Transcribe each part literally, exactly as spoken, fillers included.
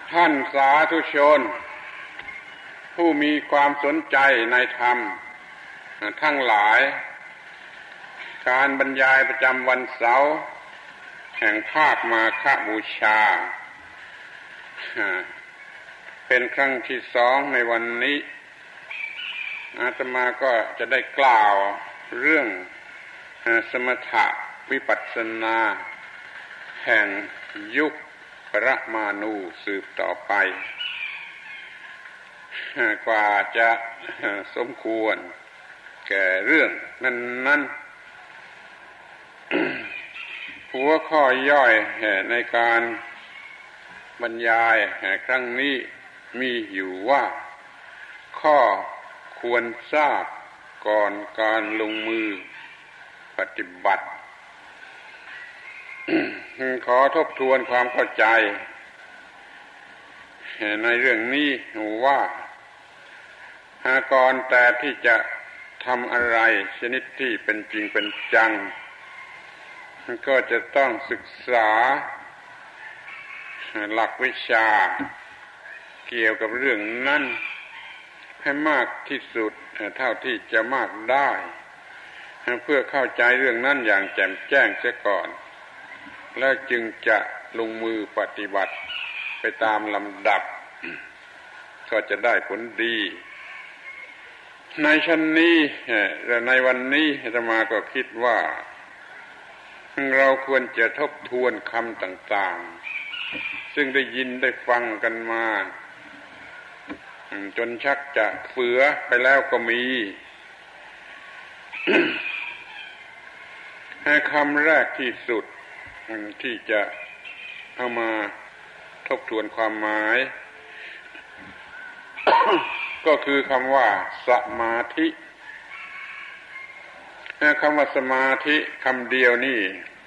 ท่านสาธุชนผู้มีความสนใจในธรรมทั้งหลายการบรรยายประจำวันเสาร์แห่งภาคมาฆบูชาเป็นครั้งที่สองในวันนี้อาตมาก็จะได้กล่าวเรื่องสมถะวิปัสสนาแห่งยุคปรมาณูสืบต่อไปกว่าจะสมควรแก่เรื่องนั้นๆหัวข้อย่อยในการบรรยายครั้งนี้มีอยู่ว่าข้อควรทราบก่อนการลงมือปฏิบัติ ขอทบทวนความเข้าใจในเรื่องนี้ว่าก่อนแต่ที่จะทำอะไรชนิดที่เป็นจริงเป็นจังก็จะต้องศึกษาหลักวิชาเกี่ยวกับเรื่องนั้นให้มากที่สุดเท่าที่จะมากได้เพื่อเข้าใจเรื่องนั้นอย่างแจ่มแจ้งเสียก่อนแล้วจึงจะลงมือปฏิบัติไปตามลำดับก็จะได้ผลดีในชั้นนี้และในวันนี้อาตมาก็คิดว่าเราควรจะทบทวนคำต่างๆซึ่งได้ยินได้ฟังกันมาจนชักจะเฟือไปแล้วก็มี คำแรกที่สุดที่จะเอามาทบทวนความหมาย ก็คือคำว่าสมาธิคำว่าสมาธิคำเดียวนี่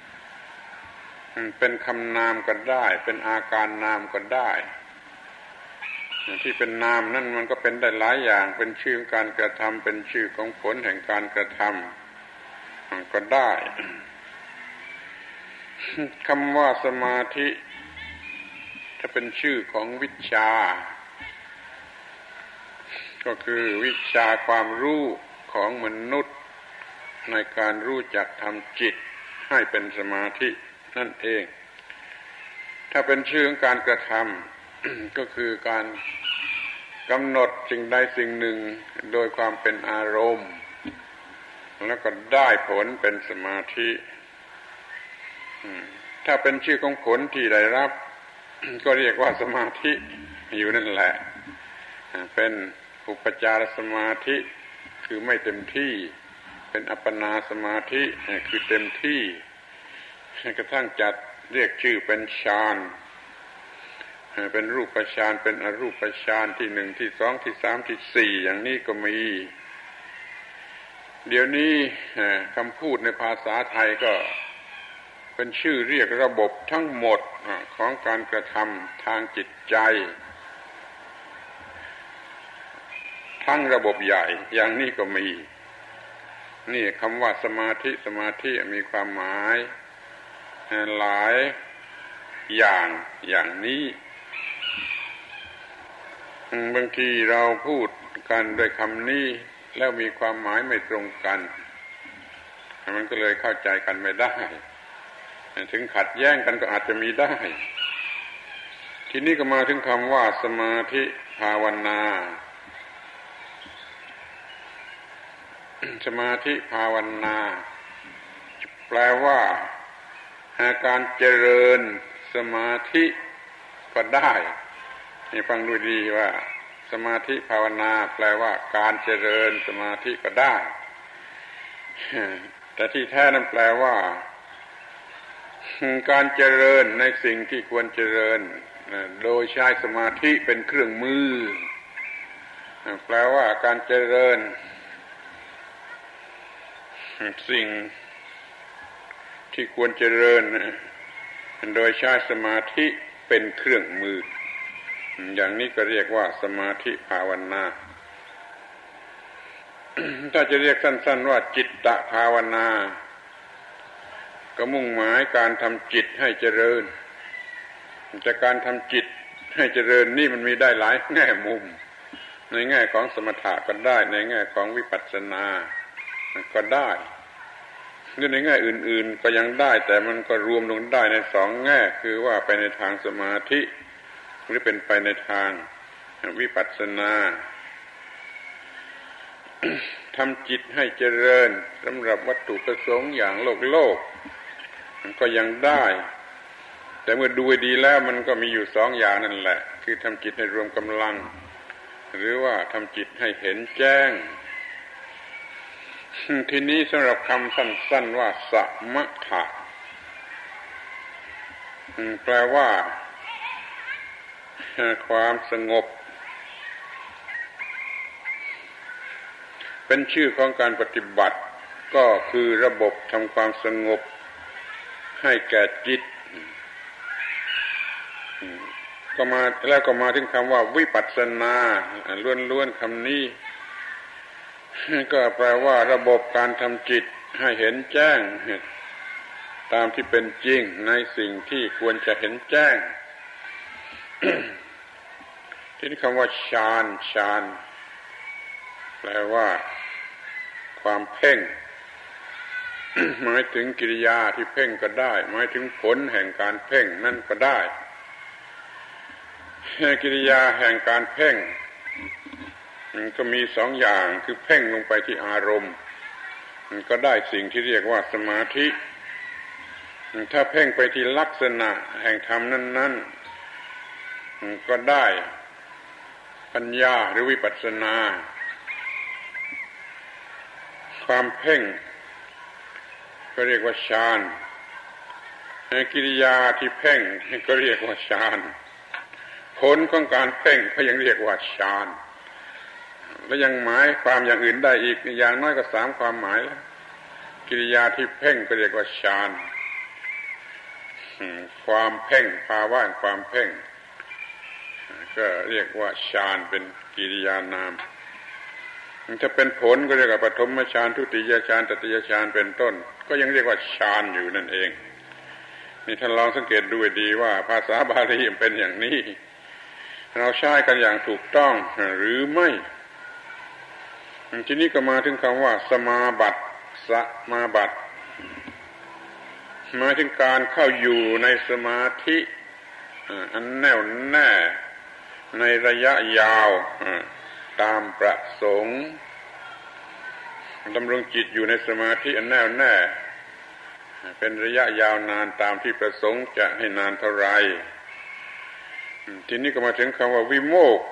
เป็นคำนามก็ได้เป็นอาการนามก็ได้ที่เป็นนามนั่นมันก็เป็นได้หลายอย่างเป็นชื่อการกระทำเป็นชื่อของผลแห่งการกระทำก็ได้คำว่าสมาธิถ้าเป็นชื่อของวิชาก็คือวิชาความรู้ของมนุษย์ในการรู้จักทำจิตให้เป็นสมาธินั่นเองถ้าเป็นชื่อของการกระทำ ก็คือการกำหนดสิ่งใดสิ่งหนึ่งโดยความเป็นอารมณ์แล้วก็ได้ผลเป็นสมาธิถ้าเป็นชื่อของผลที่ได้รับ ก็เรียกว่าสมาธิอยู่นั่นแหละเป็นอุปจารสมาธิคือไม่เต็มที่เป็นอัปปนาสมาธิคือเต็มที่กระทั่งจัดเรียกชื่อเป็นฌานเป็นรูปฌานเป็นอรูปฌานที่หนึ่งที่สองที่สามที่สี่อย่างนี้ก็มีเดี๋ยวนี้คำพูดในภาษาไทยก็เป็นชื่อเรียกระบบทั้งหมดของการกระทำทางจิตใจทั้งระบบใหญ่อย่างนี้ก็มีนี่คำว่าสมาธิสมาธิมีความหมายหลายอย่างอย่างนี้บางทีเราพูดกันด้วยคำนี้แล้วมีความหมายไม่ตรงกันมันก็เลยเข้าใจกันไม่ได้ถึงขัดแย้งกันก็อาจจะมีได้ทีนี้ก็มาถึงคำว่าสมาธิภาวนาสมาธิภาวนาแปลว่าการเจริญสมาธิก็ได้ให้ฟังดูดีว่าสมาธิภาวนาแปลว่าการเจริญสมาธิก็ได้แต่ที่แท้นั้นแปลว่าการเจริญในสิ่งที่ควรเจริญโดยใช้สมาธิเป็นเครื่องมือแปลว่าการเจริญสิ่งที่ควรเจริญโดยใช้สมาธิเป็นเครื่องมืออย่างนี้ก็เรียกว่าสมาธิภาวนา ถ้าจะเรียกสั้นๆว่าจิตตภาวนาก็มุ่งหมายการทำจิตให้เจริญ แต่การทำจิตให้เจริญนี่มันมีได้หลายแง่มุมในแง่ของสมถะก็ได้ในแง่ของวิปัสสนาก็ได้หรือในแง่อื่นๆก็ยังได้แต่มันก็รวมลงได้ในสองแง่คือว่าไปในทางสมาธิหรือเป็นไปในทางวิปัสสนาทำจิตให้เจริญสำหรับวัตถุประสงค์อย่างโลกโลกมันก็ยังได้แต่เมื่อดูดีแล้วมันก็มีอยู่สองอย่างนั่นแหละคือทำจิตให้รวมกำลังหรือว่าทำจิตให้เห็นแจ้งทีนี้สำหรับคำสั้นๆว่าสมถะแปลว่าความสงบเป็นชื่อของการปฏิบัติก็คือระบบทำความสงบให้แก่จิตก็มาแล้วก็มาถึงคำว่าวิปัสสนาล้วนๆคำนี้ก็แปลว่าระบบการทำจิตให้เห็นแจ้งตามที่เป็นจริงในสิ่งที่ควรจะเห็นแจ้ง ที่นี่คำว่าฌานฌานแปลว่าความเพ่ง หมายถึงกิริยาที่เพ่งก็ได้หมายถึงผลแห่งการเพ่งนั่นก็ได้กิริยาแห่งการเพ่งมันก็มีสองอย่างคือเพ่งลงไปที่อารมณ์มันก็ได้สิ่งที่เรียกว่าสมาธิถ้าเพ่งไปที่ลักษณะแห่งธรรมนั้นๆก็ได้ปัญญาหรือวิปัสสนาความเพ่งก็เรียกว่าฌานกิริยาที่เพ่งก็เรียกว่าฌานผลของการเพ่งก็ยังเรียกว่าฌานและยังหมายความอย่างอื่นได้อีกอย่างน้อยก็สามความหมายแล้วกิริยาที่เพ่งก็เรียกว่าฌานความเพ่งภาวะแห่งความเพ่งก็เรียกว่าฌานเป็นกิริยานามถ้าเป็นผลก็เรียกว่าปฐมฌานทุติยฌานตติยฌานเป็นต้นก็ยังเรียกว่าฌานอยู่นั่นเองนี่ท่านลองสังเกตดูดีว่าภาษาบาลีเป็นอย่างนี้เราใช้กันอย่างถูกต้องหรือไม่ทีนี้ก็มาถึงคำว่าสมาบัติสมาบัติหมายถึงการเข้าอยู่ในสมาธิอันแน่วแน่ในระยะยาวตามประสงค์ดำรงจิตอยู่ในสมาธิอันแน่วแน่เป็นระยะยาวนานตามที่ประสงค์จะให้นานเท่าไรทีนี้ก็มาถึงคำว่าวิโมกข์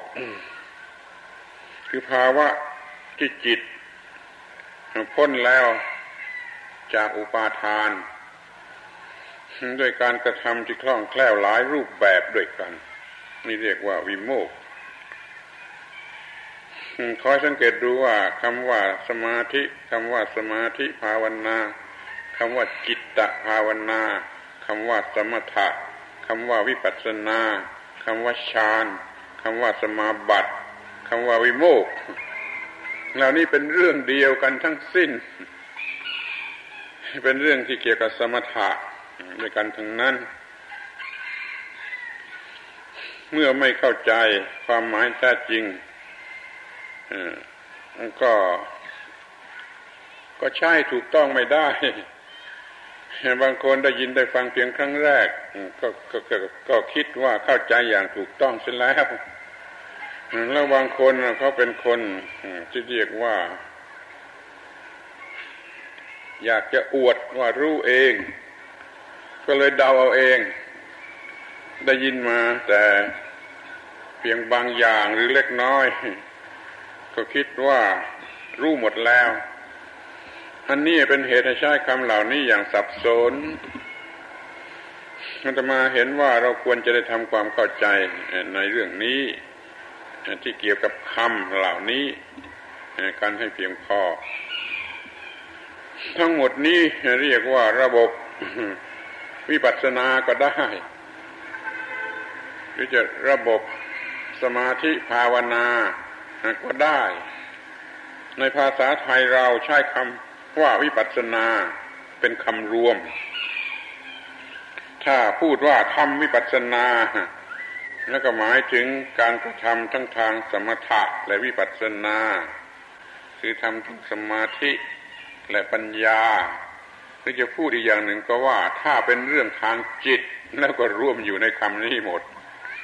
คือภาวะที่จิตพ้นแล้วจากอุปาทานด้วยการกระทำที่คล่องแคล่วหลายรูปแบบด้วยกันนี่เรียกว่าวิโมกข์ขอสังเกตดูว่าคำว่าสมาธิคำว่าสมาธิภาวนาคำว่าจิตตภาวนาคำว่าสมถะคำว่าวิปัสสนาคำว่าฌานคำว่าสมาบัติคำว่าวิโมกข์เหล่านี้เป็นเรื่องเดียวกันทั้งสิ้นเป็นเรื่องที่เกี่ยวกับสมถะด้วยกันทั้งนั้นเมื่อไม่เข้าใจความหมายแท้จริงก็ก็ใช่ถูกต้องไม่ได้บางคนได้ยินได้ฟังเพียงครั้งแรกก็ก็ก็ก็คิดว่าเข้าใจอย่างถูกต้องเสียแล้วแล้วบางคนเขาเป็นคนที่เรียกว่าอยากจะอวดว่ารู้เองก็เลยเดาเอาเองได้ยินมาแต่เพียงบางอย่างหรือเล็กน้อยก็คิดว่ารู้หมดแล้วอันนี้เป็นเหตุให้ใช้คำเหล่านี้อย่างสับสนอาตมาเห็นว่าเราควรจะได้ทำความเข้าใจในเรื่องนี้ที่เกี่ยวกับคำเหล่านี้กันให้เพียงพอทั้งหมดนี้เรียกว่าระบบวิปัสสนาก็ได้หรือจะระบบสมาธิภาวนาก็ได้ในภาษาไทยเราใช้คำว่าวิปัสสนาเป็นคำรวมถ้าพูดว่าทำวิปัสสนาแล้วก็หมายถึงการกระทำทั้งทางสมถะและวิปัสสนาคือทำทั้งสมาธิและปัญญาหรือจะพูดอีกอย่างหนึ่งก็ว่าถ้าเป็นเรื่องทางจิตแล้วก็ร่วมอยู่ในคำนี้หมด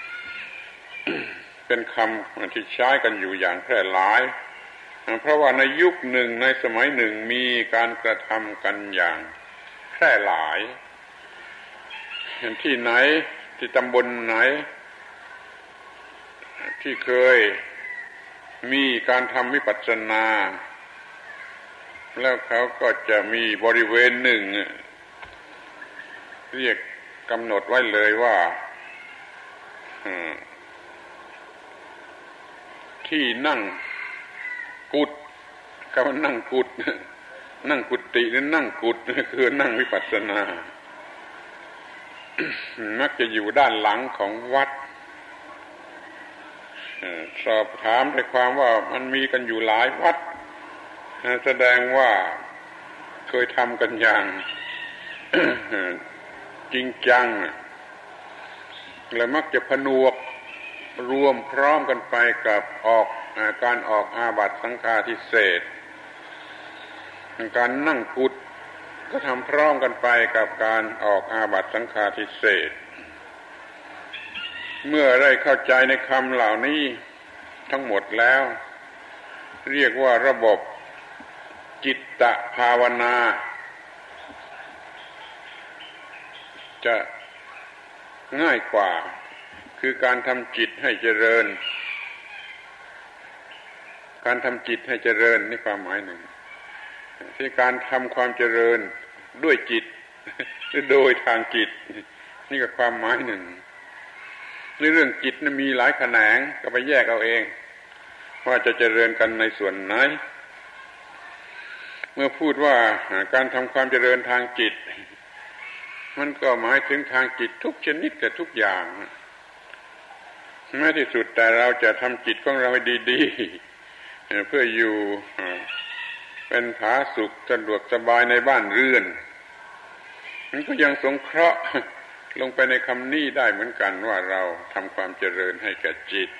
เป็นคำที่ใช้กันอยู่อย่างแพร่หลายเพราะว่าในยุคหนึ่งในสมัยหนึ่งมีการกระทำกันอย่างแพร่หลายที่ไหนที่ตำบลไหนที่เคยมีการทำวิปัสสนาแล้วเขาก็จะมีบริเวณหนึ่งเรียกกำหนดไว้เลยว่าที่นั่งกุฏคำว่านั่งกุฏนั่งกุฏิหรือนั่งกุฏคือนั่งวิปัสสนามักจะอยู่ด้านหลังของวัดสอบถามในความว่ามันมีกันอยู่หลายวัดแสดงว่าเคยทำกันอย่างจริงจังและมักจะผนวกรวมพร้อมกันไปกับออกการออกอาบัติสังฆาทิเศษการนั่งกุฏก็ทำพร้อมกันไปกับการออกอาบัติสังฆาทิเศษเมื่อได้เข้าใจในคำเหล่านี้ทั้งหมดแล้วเรียกว่าระบบจิตตภาวนาจะง่ายกว่าคือการทำจิตให้เจริญการทำจิตให้เจริญนี่ความหมายหนึ่งที่การทำความเจริญด้วยจิตหรือโดยทางจิตนี่ก็ความหมายหนึ่งในเรื่องจิตนั้นมีหลายแขนงก็ไปแยกเอาเองว่าจะเจริญกันในส่วนไหนเมื่อพูดว่าการทำความเจริญทางจิตมันก็หมายถึงทางจิตทุกชนิดกับทุกอย่างแม้ที่สุดแต่เราจะทำจิตของเราให้ดีๆเพื่ออยู่เป็นผาสุขสะดวกสบายในบ้านเรือนมันก็ยังสงเคราะห์ลงไปในคำนี้ได้เหมือนกันว่าเราทำความเจริญให้แก่จิต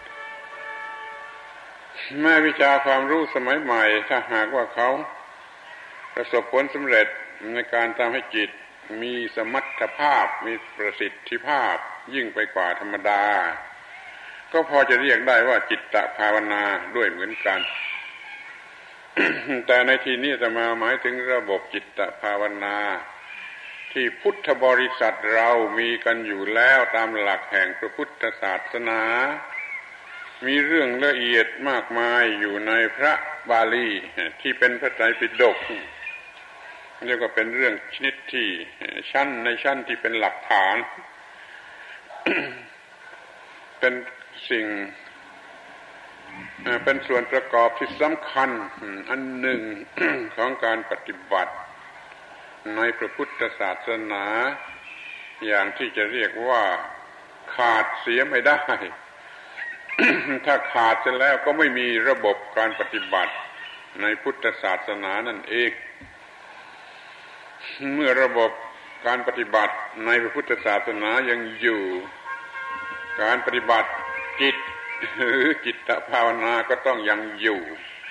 แม้วิชาความรู้สมัยใหม่ถ้าหากว่าเขาประสบผลสำเร็จในการทำให้จิตมีสมรรถภาพมีประสิทธิภาพยิ่งไปกว่าธรรมดาก็พอจะเรียกได้ว่าจิตตภาวนาด้วยเหมือนกัน แต่ในที่นี้จะมาหมายถึงระบบจิตตภาวนาที่พุทธบริษัทเรามีกันอยู่แล้วตามหลักแห่งพระพุทธศาสนามีเรื่องละเอียดมากมายอยู่ในพระบาลีที่เป็นพระไตรปิฎกเรียกว่าเป็นเรื่องชนิดที่ชั้นในชั้นที่เป็นหลักฐาน เป็นสิ่งเป็นส่วนประกอบที่สำคัญอันหนึ่ง ของการปฏิบัติในพระพุทธศาสนาอย่างที่จะเรียกว่าขาดเสียไม่ได้ ถ้าขาดเสร็จแล้วก็ไม่มีระบบการปฏิบัติในพุทธศาสนานั่นเองเมื่อระบบการปฏิบัติในพระพุทธศาสนายังอยู่การปฏิบัติจิตหรือจิตภาวนาก็ต้องยังอยู่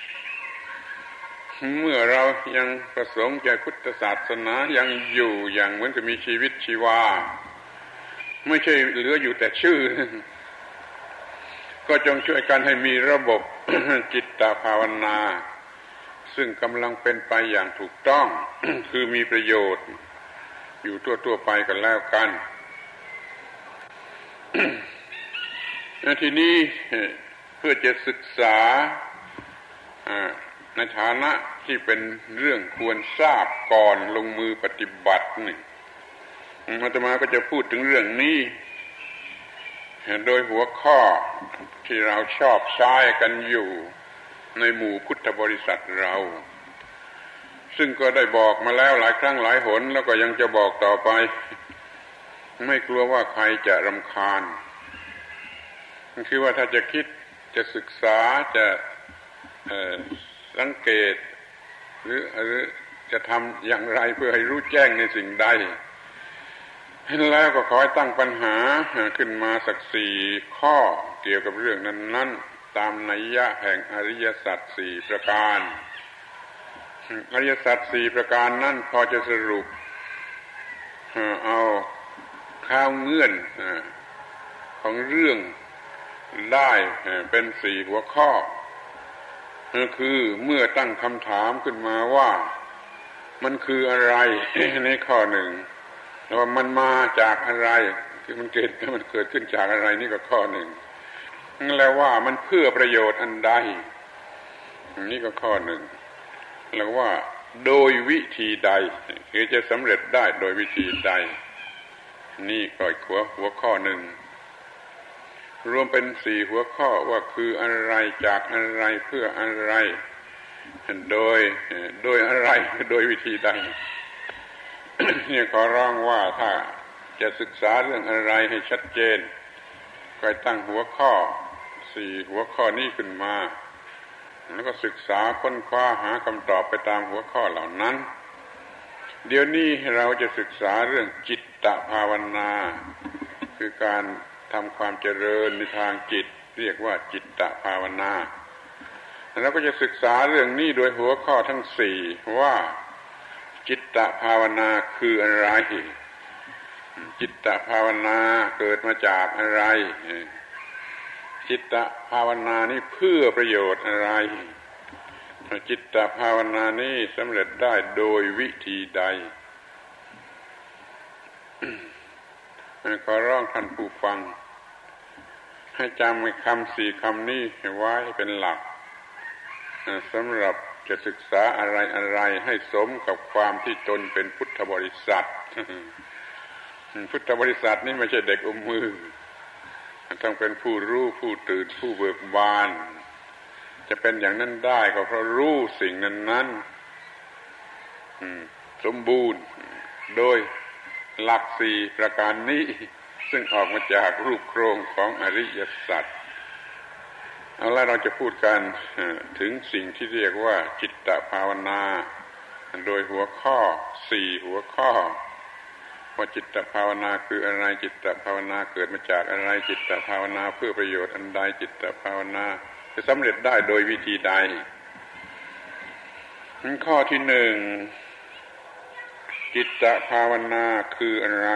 เมื่อเรายังประสงค์ใจพุทธศาสนายังอยู่อย่างเหมือนกับมีชีวิตชีวาไม่ใช่เหลืออยู่แต่ชื่อก็จงช่วยกันให้มีระบบ จิตภาวนาซึ่งกำลังเป็นไปอย่างถูกต้อง คือมีประโยชน์อยู่ทั่วๆไปกันแล้วกัน ทีนี้เพื่อจะศึกษาในฐานะที่เป็นเรื่องควรทราบก่อนลงมือปฏิบัตินี่อาตมาก็จะพูดถึงเรื่องนี้โดยหัวข้อที่เราชอบใช้กันอยู่ในหมู่พุทธบริษัทเราซึ่งก็ได้บอกมาแล้วหลายครั้งหลายหนแล้วก็ยังจะบอกต่อไปไม่กลัวว่าใครจะรำคาญคือว่าถ้าจะคิดจะศึกษาจะสังเกตหรือหรือจะทำอย่างไรเพื่อให้รู้แจ้งในสิ่งใดแล้วก็ขอให้ตั้งปัญหาขึ้นมาสักสี่ข้อเกี่ยวกับเรื่องนั้นๆตามนัยยะแห่งอริยสัจสี่ประการอริยสัจสี่ประการนั้นพอจะสรุปเอาข้าวเงื่อนของเรื่องได้เป็นสี่หัวข้อคือเมื่อตั้งคำถามขึ้นมาว่ามันคืออะไรในข้อหนึ่งแล้วว่ามันมาจากอะไรคือมันเกิดมันเกิดขึ้นจากอะไรนี่ก็ข้อหนึ่งแล้วว่ามันเพื่อประโยชน์อันใดนี่ก็ข้อหนึ่งแล้วว่าโดยวิธีใดคือจะสำเร็จได้โดยวิธีใดนี่ก็หัวหัวข้อหนึ่งรวมเป็นสี่หัวข้อว่าคืออะไรจากอะไรเพื่ออะไรโดยโดยอะไรโดยวิธีใดเนี่ยขอร้องว่าถ้าจะศึกษาเรื่องอะไรให้ชัดเจนก็ตั้งหัวข้อสี่หัวข้อนี้ขึ้นมาแล้วก็ศึกษาค้นคว้าหาคำตอบไปตามหัวข้อเหล่านั้นเดี๋ยวนี้เราจะศึกษาเรื่องจิตตภาวนาคือการทำความเจริญในทางจิตเรียกว่าจิตตภาวนาแล้วก็จะศึกษาเรื่องนี้โดยหัวข้อทั้งสี่ว่าจิตตภาวนาคืออะไรจิตตภาวนาเกิดมาจากอะไรจิตตภาวนานี้เพื่อประโยชน์อะไรจิตตภาวนานี้สำเร็จได้โดยวิธีใดขอร้องท่านผู้ฟังให้จำคำสี่คำนี้ไว้เป็นหลักสำหรับจะศึกษาอะไรอะไรให้สมกับความที่ตนเป็นพุทธบริษัทพุทธบริษัทนี่ไม่ใช่เด็กอมมือต้องเป็นผู้รู้ผู้ตื่นผู้เบิกบานจะเป็นอย่างนั้นได้ก็เพราะรู้สิ่งนั้นนั้นสมบูรณ์โดยหลักสี่ประการนี้ซึ่งออกมาจากรูปโครงของอริยสัจเอาละเราจะพูดกันถึงสิ่งที่เรียกว่าจิตตภาวนาโดยหัวข้อสี่หัวข้อว่าจิตตภาวนาคืออะไรจิตตภาวนาเกิดมาจากอะไรจิตตภาวนาเพื่อประโยชน์อันใดจิตตภาวนาจะสำเร็จได้โดยวิธีใดข้อที่หนึ่งจิตตภาวนาคืออะไร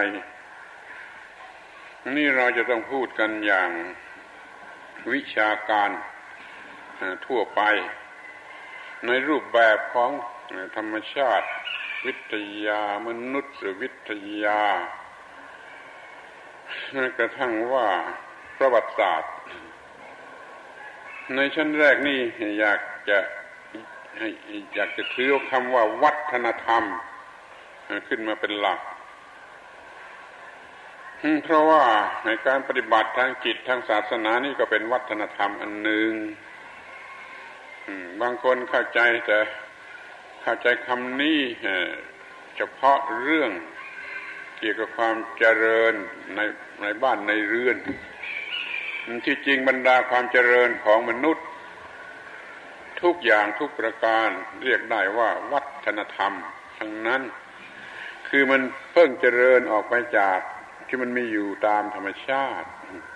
นี่เราจะต้องพูดกันอย่างวิชาการทั่วไปในรูปแบบของธรรมชาติวิทยามนุษยวิทยากระทั่งว่าประวัติศาสตร์ในชั้นแรกนี่อยากจะอยากจะถือคำว่าวัฒนธรรมขึ้นมาเป็นหลักเพราะว่าในการปฏิบัติทางจิตทางศาสนานี่ก็เป็นวัฒนธรรมอันหนึ่งบางคนเข้าใจแต่เข้าใจคำนี้เฉพาะเรื่องเกี่ยวกับความเจริญในในบ้านในเรือนที่จริงบรรดาความเจริญของมนุษย์ทุกอย่างทุกประการเรียกได้ว่าวัฒนธรรมทั้งนั้นคือมันเพิ่งเจริญออกไปจากที่มันมีอยู่ตามธรรมชาติ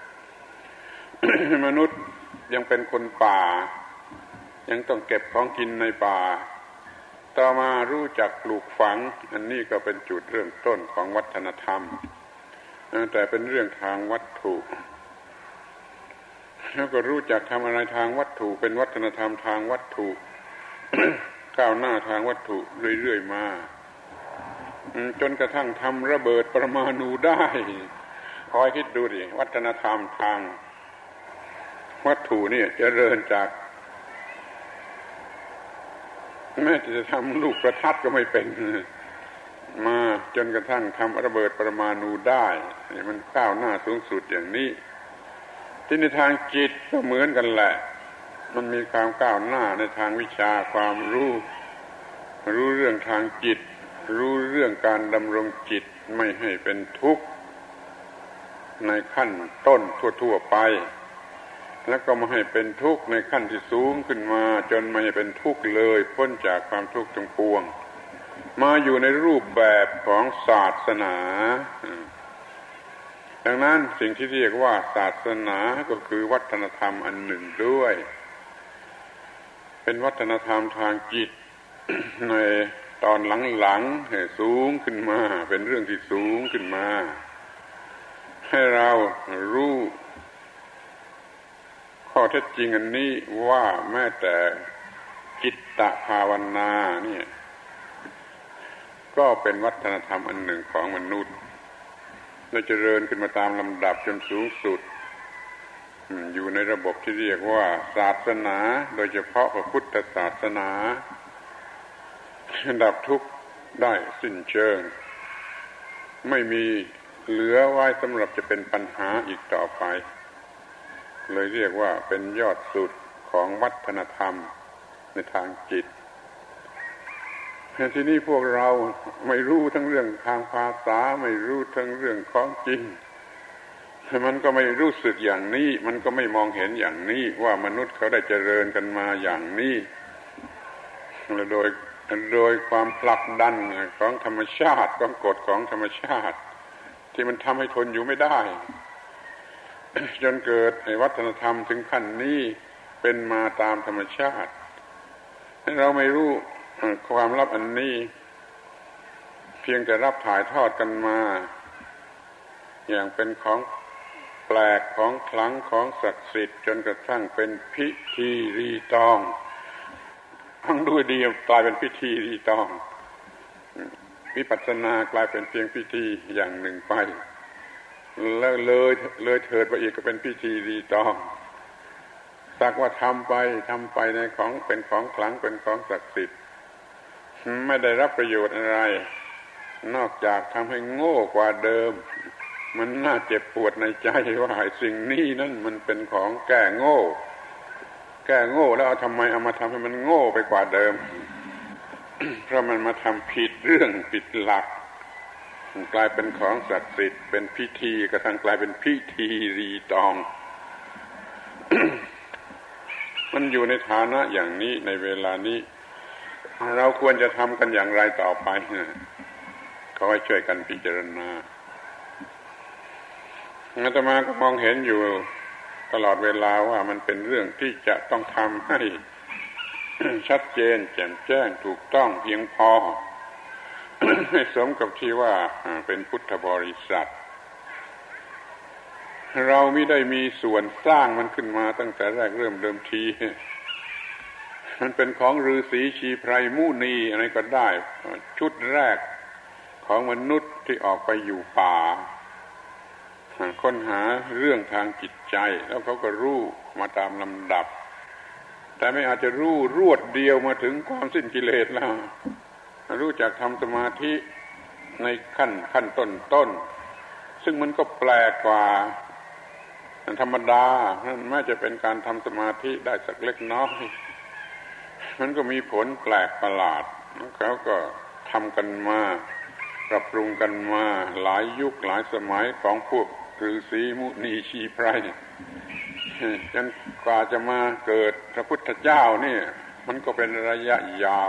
มนุษย์ยังเป็นคนป่ายังต้องเก็บของกินในป่าต่อมารู้จักปลูกฝังอันนี้ก็เป็นจุดเริ่มต้นของวัฒนธรรมแต่เป็นเรื่องทางวัตถุแล้วก็รู้จักทำอะไรทางวัตถุเป็นวัฒนธรรมทางวัตถุ ก้าวหน้าทางวัตถุเรื่อยๆมาจนกระทั่งทำระเบิดปรมาณูได้คอยคิดดูดิวัฒนธรรมทางวัตถุนี่เจริญจากแม้จะทำลูกประทัดก็ไม่เป็นมาจนกระทั่งทำระเบิดปรมาณูได้มันก้าวหน้าสูงสุดอย่างนี้ที่ในทางจิตก็เหมือนกันแหละมันมีความก้าวหน้าในทางวิชาความรู้รู้เรื่องทางจิตรู้เรื่องการดำรงจิตไม่ให้เป็นทุกข์ในขั้นต้นทั่วๆไปแล้วก็ไม่ให้เป็นทุกข์ในขั้นที่สูงขึ้นมาจนไม่ให้เป็นทุกข์เลยพ้นจากความทุกข์ทั้งปวงมาอยู่ในรูปแบบของศาสนาดังนั้นสิ่งที่เรียกว่าศาสนาก็คือวัฒนธรรมอันหนึ่งด้วยเป็นวัฒนธรรมทางจิต ในตอนหลังๆสูงขึ้นมาเป็นเรื่องที่สูงขึ้นมาให้เรารู้ข้อเท็จจริงอันนี้ว่าแม้แต่จิตตภาวนาเนี่ยก็เป็นวัฒนธรรมอันหนึ่งของมนุษย์และเจริญขึ้นมาตามลำดับจนสูงสุดอยู่ในระบบที่เรียกว่าศาสนาโดยเฉพาะพระพุทธศาสนาดับทุกข์ได้สิ้นเชิงไม่มีเหลือไว้สำหรับจะเป็นปัญหาอีกต่อไปเลยเรียกว่าเป็นยอดสุดของวัฒนธรรมในทางจิตที่นี่พวกเราไม่รู้ทั้งเรื่องทางภาษาไม่รู้ทั้งเรื่องของจริงมันก็ไม่รู้สึกอย่างนี้มันก็ไม่มองเห็นอย่างนี้ว่ามนุษย์เขาได้เจริญกันมาอย่างนี้โดยโดยความผลักดันของธรรมชาติของกฎของธรรมชาติที่มันทำให้ทนอยู่ไม่ได้จนเกิดวัฒนธรรมถึงขั้นนี้เป็นมาตามธรรมชาติเราไม่รู้ความลับอันนี้เพียงแต่รับถ่ายทอดกันมาอย่างเป็นของแปลกของขลังของศักดิ์สิทธิ์จนกระทั่งเป็นพิธีรีตองทั้งด้วยดีกลายเป็นพิธีรีตองวิปัสสนากลายเป็นเพียงพิธีอย่างหนึ่งไปแล้วเลยเลยเถิดไปอีกก็เป็นพิธีรีตองสักว่าทำไปทำไปในของเป็นของขลังเป็นของศักดิ์สิทธิ์ไม่ได้รับประโยชน์อะไรนอกจากทำให้โง่กว่าเดิมมันน่าเจ็บปวดในใจว่าสิ่งนี้นั่นมันเป็นของแก้โง่แก้โง่แล้วเอาทำไมเอามาทำให้มันโง่ไปกว่าเดิม เพราะมันมาทำผิดเรื่องผิดหลักกลายเป็นของศักดิ์สิทธิ์เป็นพิธีกระทั่งกลายเป็นพิธีรีตอง มันอยู่ในฐานะอย่างนี้ในเวลานี้เราควรจะทำกันอย่างไรต่อไปขอให้ช่วยกันพิจารณาอาตมาก็มองเห็นอยู่ตลอดเวลาว่ามันเป็นเรื่องที่จะต้องทำให้ ชัดเจนแจ่มแจ้งถูกต้องเพียงพอ ให้สมกับที่ว่าเป็นพุทธบริษัทเราไม่ได้มีส่วนสร้างมันขึ้นมาตั้งแต่แรกเริ่มเดิมทีมันเป็นของฤาษีชีไพรมุนีอะไรก็ได้ชุดแรกของมนุษย์ที่ออกไปอยู่ป่าค้นหาเรื่องทางจิตใจแล้วเขาก็รู้มาตามลำดับแต่ไม่อาจจะรู้รวดเดียวมาถึงความสิ้นกิเลสแล้วรู้จักทำสมาธิในขั้นขั้นต้นต้นซึ่งมันก็แปลกกว่าธรรมดาแม้จะเป็นการทำสมาธิได้สักเล็กน้อยมันก็มีผลแปลกประหลาดเขาก็ทำกันมาปรับปรุงกันมาหลายยุคหลายสมัยของพวกฤาษีมุนีชีไพรจนกว่าจะมาเกิดพระพุทธเจ้านี่มันก็เป็นระยะยาว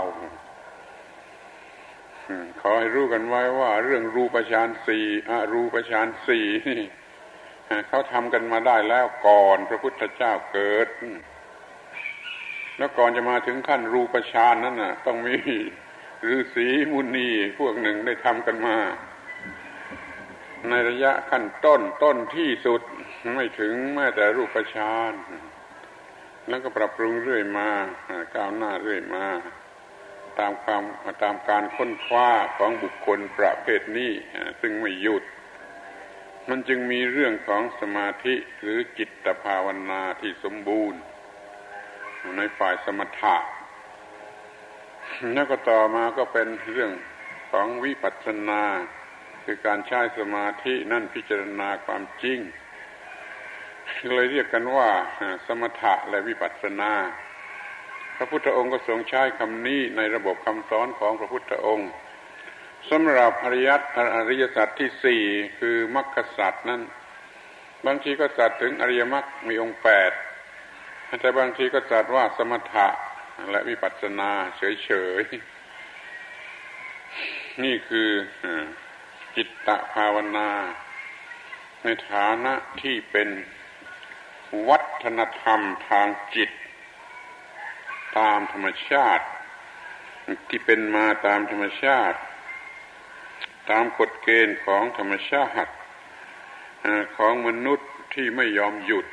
ขอให้รู้กันไว้ว่าเรื่องรูปฌานสี่อรูปฌานสี่เขาทำกันมาได้แล้วก่อนพระพุทธเจ้าเกิดแล้วก่อนจะมาถึงขั้นรูปฌานนั้นน่ะต้องมีฤาษีมุนีพวกหนึ่งได้ทำกันมาในระยะขั้นต้นต้นที่สุดไม่ถึงแม้แต่รูปฌานแล้วก็ปรับปรุงเรื่อยมาก้าวหน้าเรื่อยมาตามความตามการค้นคว้าของบุคคลประเภทนี้ซึ่งไม่หยุดมันจึงมีเรื่องของสมาธิหรือจิตภาวนาที่สมบูรณ์ในฝ่ายสมถะแล้วก็ต่อมาก็เป็นเรื่องของวิปัสสนาคือการใช้สมาธินั่นพิจารณาความจริงเลยเรียกกันว่าสมถะและวิปัสสนาพระพุทธองค์ก็ทรงใช้คำนี้ในระบบคำสอนของพระพุทธองค์สำหรับอริยอริยสัจที่สี่คือมรรคสัจนั้นบางทีก็สัจถึงอริยมรรคมีองค์แปดแต่บางทีก็สัจว่าสมถะและวิปัสสนาเฉยๆนี่คือจิตตภาวนาในฐานะที่เป็นวัฒนธรรมทางจิตตามธรรมชาติที่เป็นมาตามธรรมชาติตามกฎเกณฑ์ของธรรมชาติของมนุษย์ที่ไม่ยอมหยุด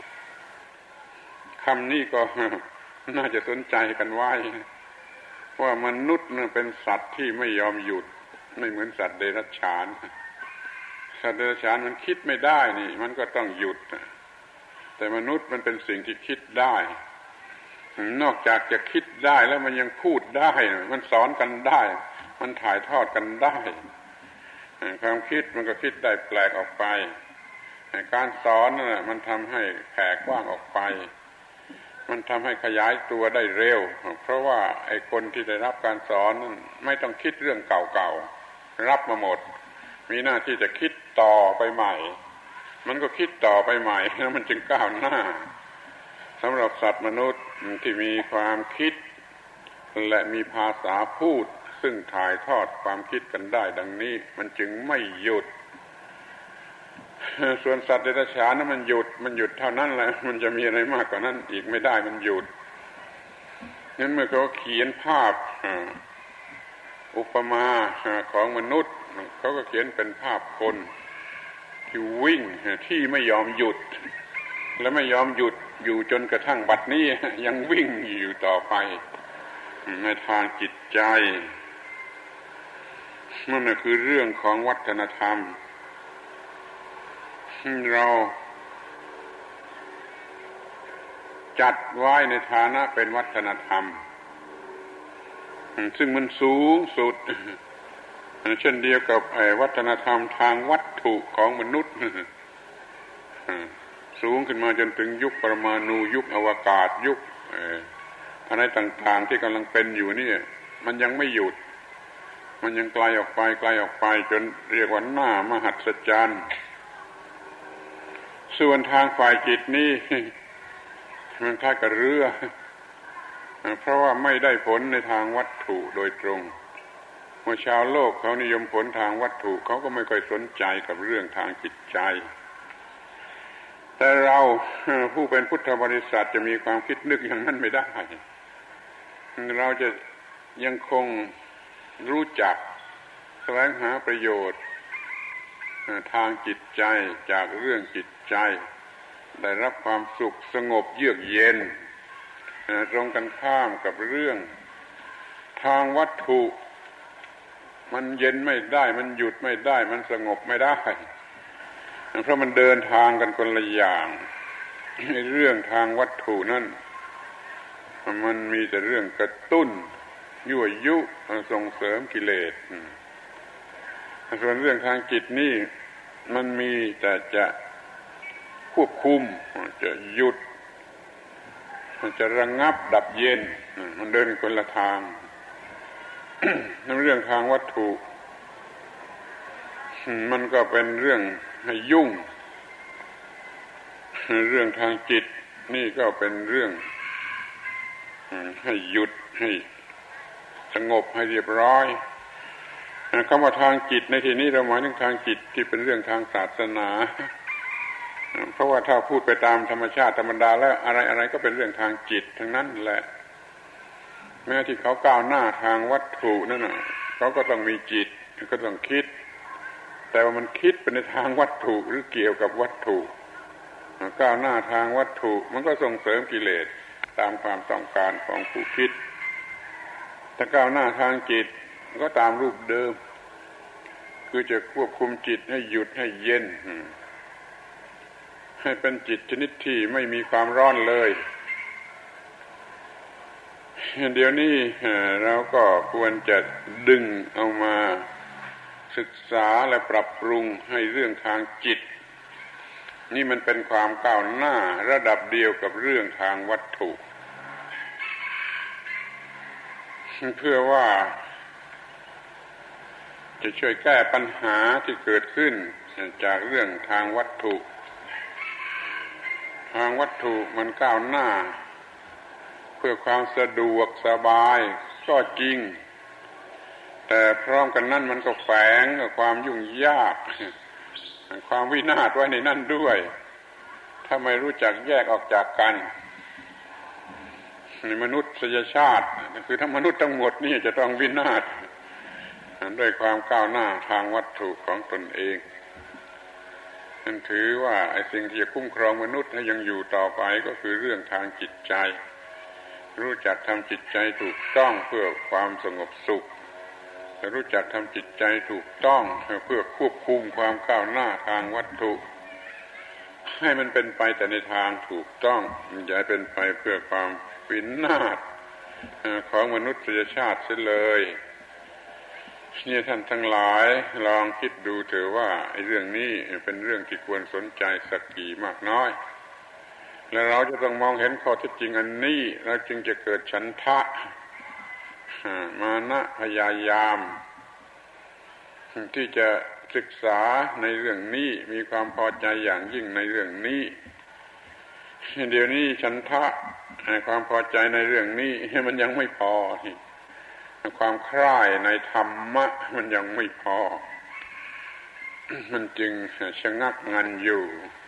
คำนี้ก็น่าจะสนใจกันไว้ว่ามนุษย์เป็นสัตว์ที่ไม่ยอมหยุดไม่เหมือนสัตว์เดรัจฉานสัตว์เดรัจฉานมันคิดไม่ได้นี่มันก็ต้องหยุดแต่มนุษย์มันเป็นสิ่งที่คิดได้นอกจากจะคิดได้แล้วมันยังพูดได้มันสอนกันได้มันถ่ายทอดกันได้ความคิดมันก็คิดได้แปลกออกไปการสอนน่ะมันทำให้แผ่กว้างออกไปมันทำให้ขยายตัวได้เร็วเพราะว่าไอ้คนที่ได้รับการสอนนั้นไม่ต้องคิดเรื่องเก่าๆรับมาหมดมีหน้าที่จะคิดต่อไปใหม่มันก็คิดต่อไปใหม่แล้วมันจึงก้าวหน้าสำหรับสัตว์มนุษย์ที่มีความคิดและมีภาษาพูดซึ่งถ่ายทอดความคิดกันได้ดังนี้มันจึงไม่หยุดส่วนสัตว์เดรัจฉานนั้นมันหยุดมันหยุดเท่านั้นแหละมันจะมีอะไรมากกว่านั้นอีกไม่ได้มันหยุดนั้นเมื่อเขาเขียนภาพอุปมาของมนุษย์เขาก็เขียนเป็นภาพคนที่วิ่งที่ไม่ยอมหยุดและไม่ยอมหยุดอยู่จนกระทั่งบัดนี้ยังวิ่งอยู่ต่อไปในทางจิตใจนั่นคือเรื่องของวัฒนธรรมเราจัดไว้ในฐานะเป็นวัฒนธรรมซึ่งมันสูงสุดเช่นเดียวกับวัฒนธรรมทางวัตถุของมนุษย์สูงขึ้นมาจนถึงยุคปรมาณูยุคอวกาศยุคอะไรต่างๆที่กำลังเป็นอยู่นี่มันยังไม่หยุดมันยังไกลออกไปไกลออกไปจนเรียกว่าหน้ามหัศจรรย์ส่วนทางฝ่ายจิตนี่มันคล้ายกับเรือเพราะว่าไม่ได้ผลในทางวัตถุโดยตรงเมื่อชาวโลกเขานิยมผลทางวัตถุเขาก็ไม่ค่อยสนใจกับเรื่องทางจิตใจแต่เราผู้เป็นพุทธบริษัทจะมีความคิดนึกอย่างนั้นไม่ได้เราจะยังคงรู้จักแสวงหาประโยชน์ทางจิตใจจากเรื่องจิตใจได้รับความสุขสงบเยือกเย็นตรงกันข้ามกับเรื่องทางวัตถุมันเย็นไม่ได้มันหยุดไม่ได้มันสงบไม่ได้เพราะมันเดินทางกันคนละอย่างในเรื่องทางวัตถุนั่นมันมีแต่เรื่องกระตุ้นยั่วยุส่งเสริมกิเลสส่วนเรื่องทางจิตนี่มันมีแต่จะควบคุมจะหยุดมันจะระงับดับเย็นมันเดินคนละทางในเรื่องทางวัตถุมันก็เป็นเรื่องให้ยุ่งเรื่องทางจิตนี่ก็เป็นเรื่องให้หยุดให้สงบให้เรียบร้อยคำว่าทางจิตในที่นี้เราหมายถึงทางจิตที่เป็นเรื่องทางศาสนาเพราะว่าถ้าพูดไปตามธรรมชาติธรรมดาแล้วอะไรอะไรก็เป็นเรื่องทางจิตทั้งนั้นแหละแม้ที่เขาก้าวหน้าทางวัตถุนั่นน่ะเขาก็ต้องมีจิตก็ต้องคิดแต่ว่ามันคิดไปในทางวัตถุหรือเกี่ยวกับวัตถุก้าวหน้าทางวัตถุมันก็ส่งเสริมกิเลสตามความต้องการของผู้คิดถ้าก้าวหน้าทางจิตก็ตามรูปเดิมคือจะควบคุมจิตให้หยุดให้เย็นให้เป็นจิตชนิดที่ไม่มีความร้อนเลยเดี๋ยวนี้เราก็ควรจะดึงเอามาศึกษาและปรับปรุงให้เรื่องทางจิตนี่มันเป็นความก้าวหน้าระดับเดียวกับเรื่องทางวัตถุเพื่อว่าจะช่วยแก้ปัญหาที่เกิดขึ้นจากเรื่องทางวัตถุทางวัตถุมันก้าวหน้าเพื่อความสะดวกสบายก็จริงแต่พร้อมกันนั้นมันก็แฝงกับความยุ่งยากความวินาศไว้ในนั่นด้วยถ้าไม่รู้จักแยกออกจากกันในมนุษยชาติคือทั้งมนุษย์ทั้งหมดนี่จะต้องวินาศด้วยความก้าวหน้าทางวัตถุของตนเองนั่นถือว่าไอ้สิ่งที่จะคุ้มครองมนุษย์ให้ยังอยู่ต่อไปก็คือเรื่องทางจิตใจรู้จักทำจิตใจถูกต้องเพื่อความสงบสุขรู้จักทำจิตใจถูกต้องเพื่อควบคุมความก้าวหน้าทางวัตถุให้มันเป็นไปแต่ในทางถูกต้องอย่าเป็นไปเพื่อความวินาศของมนุษยชาติเสียเลยนี่ท่านทั้งหลายลองคิดดูเถอะว่าไอ้เรื่องนี้เป็นเรื่องที่ควรสนใจสักกี่มากน้อยและเราจะต้องมองเห็นข้อเท็จจริงอันนี้เราจึงจะเกิดฉันทะมานะพยายามที่จะศึกษาในเรื่องนี้มีความพอใจอย่างยิ่งในเรื่องนี้เดี๋ยวนี้ฉันทะความพอใจในเรื่องนี้มันยังไม่พอความใคร่ในธรรมะมันยังไม่พอมันจึงชะงักงันอยู่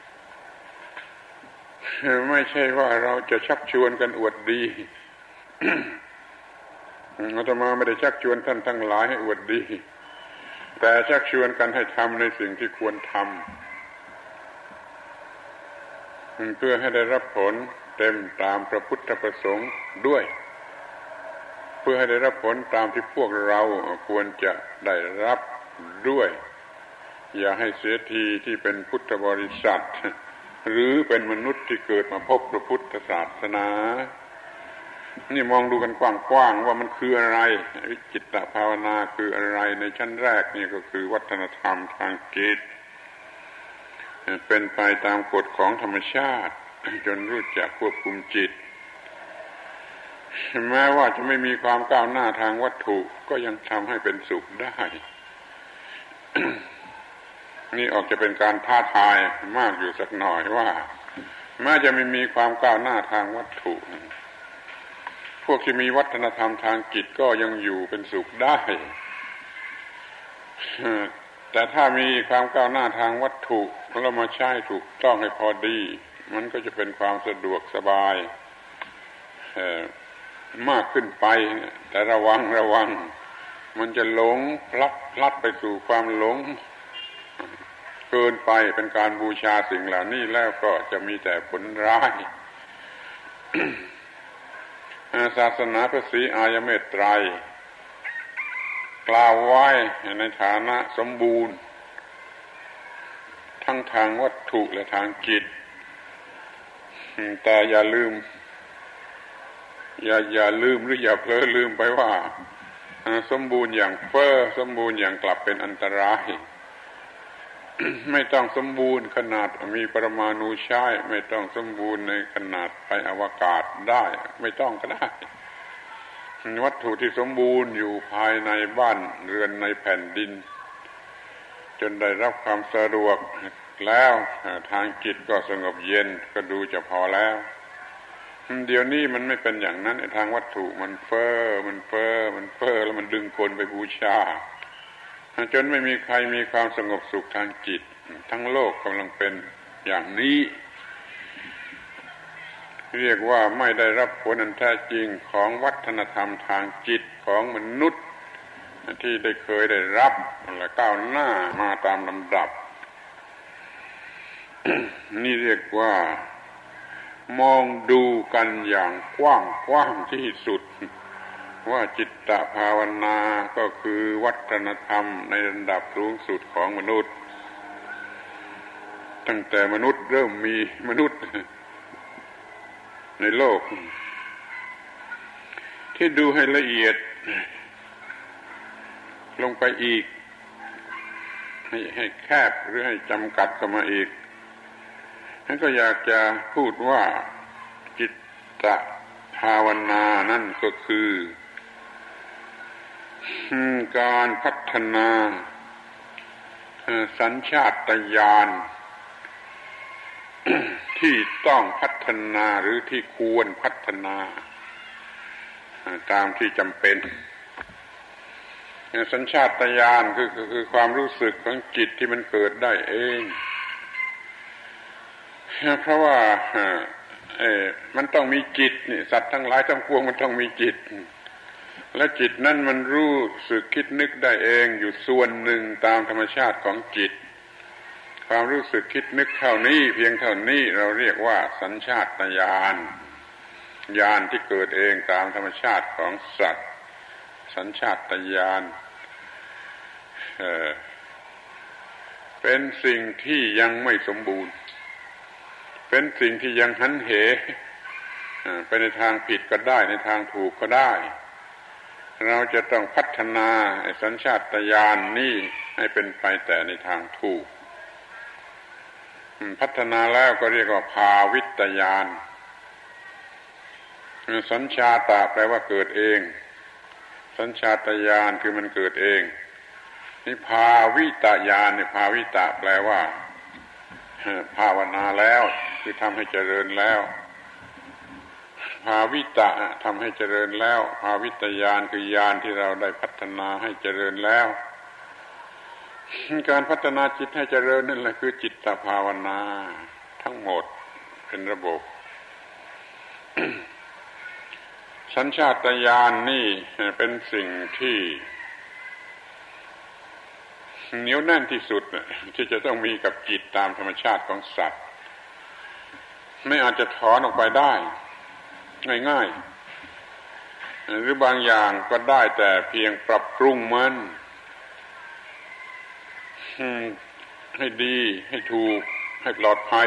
ไม่ใช่ว่าเราจะชักชวนกันอวดดีอาตมาไม่ได้ชักชวนท่านทั้งหลายให้อวดดีแต่ชักชวนกันให้ทำในสิ่งที่ควรทำเพื่อให้ได้รับผลเต็มตามพระพุทธประสงค์ด้วยเพื่อให้ได้รับผลตามที่พวกเราควรจะได้รับด้วยอย่าให้เสียทีที่เป็นพุทธบริษัทหรือเป็นมนุษย์ที่เกิดมาพบพระพุทธศาสนานี่มองดูกันกว้างๆว่ามันคืออะไรวิจิตตภาวนาคืออะไรในชั้นแรกนี่ก็คือวัฒนธรรมทางจิตเป็นไปตามกฎของธรรมชาติจนรู้จักควบคุมจิตแม้ว่าจะไม่มีความก้าวหน้าทางวัตถุก็ยังทำให้เป็นสุขได้ นี่ออกจะเป็นการท้าทายมากอยู่สักหน่อยว่าแม้จะไม่มีความก้าวหน้าทางวัตถุพวกที่มีวัฒนธรรมทางจิตก็ยังอยู่เป็นสุขได้แต่ถ้ามีความก้าวหน้าทางวัตถุเรามาใช้ถูกต้องให้พอดีมันก็จะเป็นความสะดวกสบายมากขึ้นไปแต่ระวังระวังมันจะหลงพลัดพลัดไปสู่ความหลงเกินไปเป็นการบูชาสิ่งเหล่านี้แล้วก็จะมีแต่ผลร้าย ศาสนาพระศรีอริยเมตไตรกล่าวไว้ในฐานะสมบูรณ์ทั้งทางวัตถุและทางจิตแต่อย่าลืมอย่าอย่าลืมหรืออย่าเผลอลืมไปว่าสมบูรณ์อย่างเฟ้อสมบูรณ์อย่างกลับเป็นอันตราย ไม่ต้องสมบูรณ์ขนาดมีปรมาณูใช้ไม่ต้องสมบูรณ์ในขนาดไปอวกาศได้ไม่ต้องก็ได้วัตถุที่สมบูรณ์อยู่ภายในบ้านเรือนในแผ่นดินจนได้รับความสะดวกแล้วทางจิตก็สงบเย็นก็ดูจะพอแล้วเดี๋ยวนี้มันไม่เป็นอย่างนั้นทางวัตถุมันเฟ้อมันเฟ้อมันเฟ้อแล้วมันดึงคนไปบูชาจนไม่มีใครมีความสงบสุขทางจิตทั้งโลกกำลังเป็นอย่างนี้เรียกว่าไม่ได้รับผลอันแท้จริงของวัฒนธรรมทางจิตของมนุษย์ที่ได้เคยได้รับและก้าวหน้ามาตามลำดับ นี่เรียกว่ามองดูกันอย่างกว้างกว้างที่สุดว่าจิตตภาวนาก็คือวัฒนธรรมในระดับสูงสุดของมนุษย์ตั้งแต่มนุษย์เริ่มมีมนุษย์ในโลกที่ดูให้ละเอียดลงไปอีกให้ให้แคบหรือให้จำกัดเข้ามาอีกฉันก็อยากจะพูดว่าจิตตภาวนานั่นก็คือการพัฒนาสัญชาตญาณที่ต้องพัฒนาหรือที่ควรพัฒนาตามที่จำเป็นสัญชาตญาณคือคือความรู้สึกของจิตที่มันเกิดได้เองเพราะว่าเออมันต้องมีจิตนี่สัตว์ทั้งหลายทั้งปวงมันต้องมีจิตและจิตนั้นมันรู้สึกคิดนึกได้เองอยู่ส่วนหนึ่งตามธรรมชาติของจิตความรู้สึกคิดนึกเท่านี้เพียงเท่านี้เราเรียกว่าสัญชาตญาณญาณที่เกิดเองตามธรรมชาติของสัตว์สัญชาตญาณเอ่อเป็นสิ่งที่ยังไม่สมบูรณ์เป็นสิ่งที่ยังหันเหไปในทางผิดก็ได้ในทางถูกก็ได้เราจะต้องพัฒนาสัญชาตญาณนี้ให้เป็นไปแต่ในทางถูกพัฒนาแล้วก็เรียกว่าภาวิตญาณสัญชาตะแปลว่าเกิดเองสัญชาตญาณคือมันเกิดเองนี่ภาวิตญาณนี่ภาวิตะแปลว่าภาวนาแล้วคือทำให้เจริญแล้วภาวิตะทำให้เจริญแล้วภาวิตญาณคือญาณที่เราได้พัฒนาให้เจริญแล้วการพัฒนาจิตให้เจริญนั่นแหละคือจิตตภาวนาทั้งหมดเป็นระบบ สัญชาตญาณนี่เป็นสิ่งที่เหนียวแน่นที่สุดที่จะต้องมีกับจิตตามธรรมชาติของสัตว์ไม่อาจจะถอนออกไปได้ง่ายๆหรือบางอย่างก็ได้แต่เพียงปรับปรุงมันให้ดีให้ถูกให้ปลอดภัย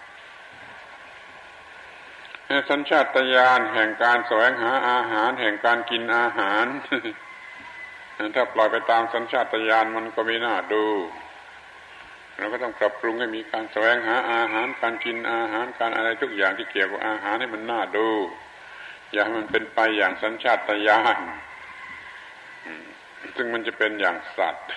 สัญชาตญาณแห่งการแสวงหาอาหารแห่งการกินอาหารถ้าปล่อยไปตามสัญชาตญาณมันก็ไม่น่าดูเราก็ต้องปรับปรุงให้มีการแสวงหาอาหารการกินอาหารการอะไรทุกอย่างที่เกี่ยวกับอาหารให้มันน่าดูอย่าให้มันเป็นไปอย่างสัญชาตญาณซึ่งมันจะเป็นอย่างสัตว์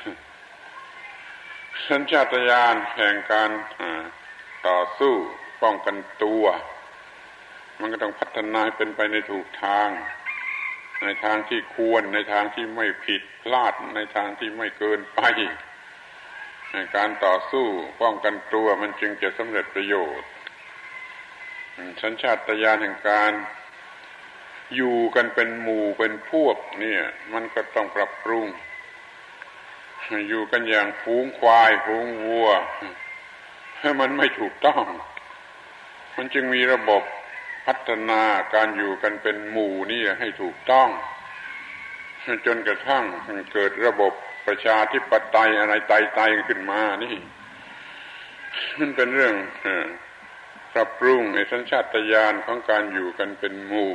สัญชาตญาณแห่งการต่อสู้ป้องกันตัวมันก็ต้องพัฒนาเป็นไปในถูกทางในทางที่ควรในทางที่ไม่ผิดพลาดในทางที่ไม่เกินไปในการต่อสู้ป้องกันตัวมันจึงจะสำเร็จประโยชน์สัญชาตญาณแห่งการอยู่กันเป็นหมู่เป็นพวกเนี่ยมันก็ต้องปรับปรุงอยู่กันอย่างฝูงควายฝูงวัวให้มันไม่ถูกต้องมันจึงมีระบบพัฒนาการอยู่กันเป็นหมู่นี่ให้ถูกต้องจนกระทั่งเกิดระบบประชาธิปไตยอะไรไต่ๆขึ้นมานี่มันเป็นเรื่องปรับปรุงในสัญชาตญาณของการอยู่กันเป็นหมู่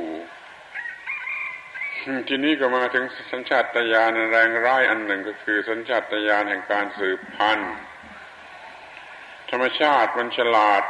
ทีนี้ก็มาถึงสัญชาตญาณแรงร้ายอันหนึ่งก็คือสัญชาตญาณแห่งการสืบพันธุ์ธรรมชาติมันฉลาด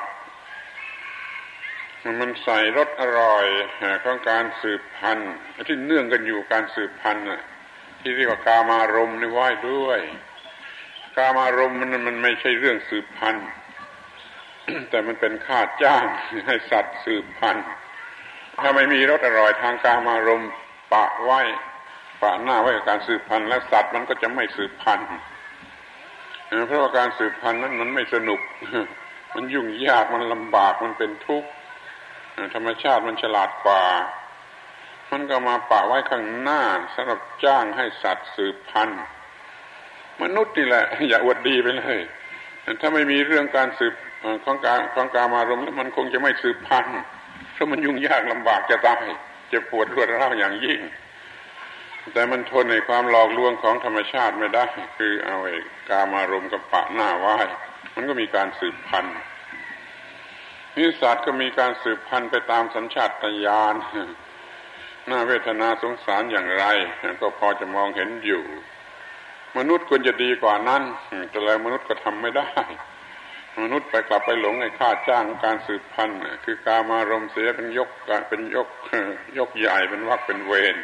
มันใส่รสอร่อยของการสืบพันธุ์ที่เนื่องกันอยู่การสืบพันธุ์ที่เรียกว่ากามารมณ์นี่ไว้ด้วยกามารมณ์มันมันไม่ใช่เรื่องสืบพันธุ์ แต่มันเป็นค่าจ้างให้สัตว์สืบพันธุ์ถ้าไม่มีรสอร่อยทางกามารมณ์ปะไว้ปะหน้าไว้กับการสืบพันธุ์แล้วสัตว์มันก็จะไม่สืบพันธุ์เพราะว่าการสืบพันธุ์นั้นมันไม่สนุกมันยุ่งยากมันลำบากมันเป็นทุกข์ธรรมชาติมันฉลาดกว่ามันก็มาปะไว้ข้างหน้าสำหรับจ้างให้สัตว์สืบพันธุ์มนุษย์นี่แหละอย่าอวดดีไปเลยถ้าไม่มีเรื่องการสืบของการของกามารมณ์แล้วมันคงจะไม่สืบพันธุ์เพราะมันยุ่งยากลำบากจะตายเจ็บปวดรวดร้าวอย่างยิ่งแต่มันทนในความหลอกลวงของธรรมชาติไม่ได้คือเอาไอ้กามารมณ์กับปะหน้าไว้มันก็มีการสืบพันธุ์นิสัตว์ก็มีการสืบพันธุ์ไปตามสัญชาตญาณน่าเวทนาสงสารอย่างไรก็พอจะมองเห็นอยู่มนุษย์ควรจะดีกว่านั้นแต่แล้วมนุษย์ก็ทำไม่ได้มนุษย์ไปกลับไปหลงในค่าจ้างการสืบพันธุ์คือกามารมณ์เสียเป็นยกเป็นยกยกใหญ่เป็นวรรคเป็นเวร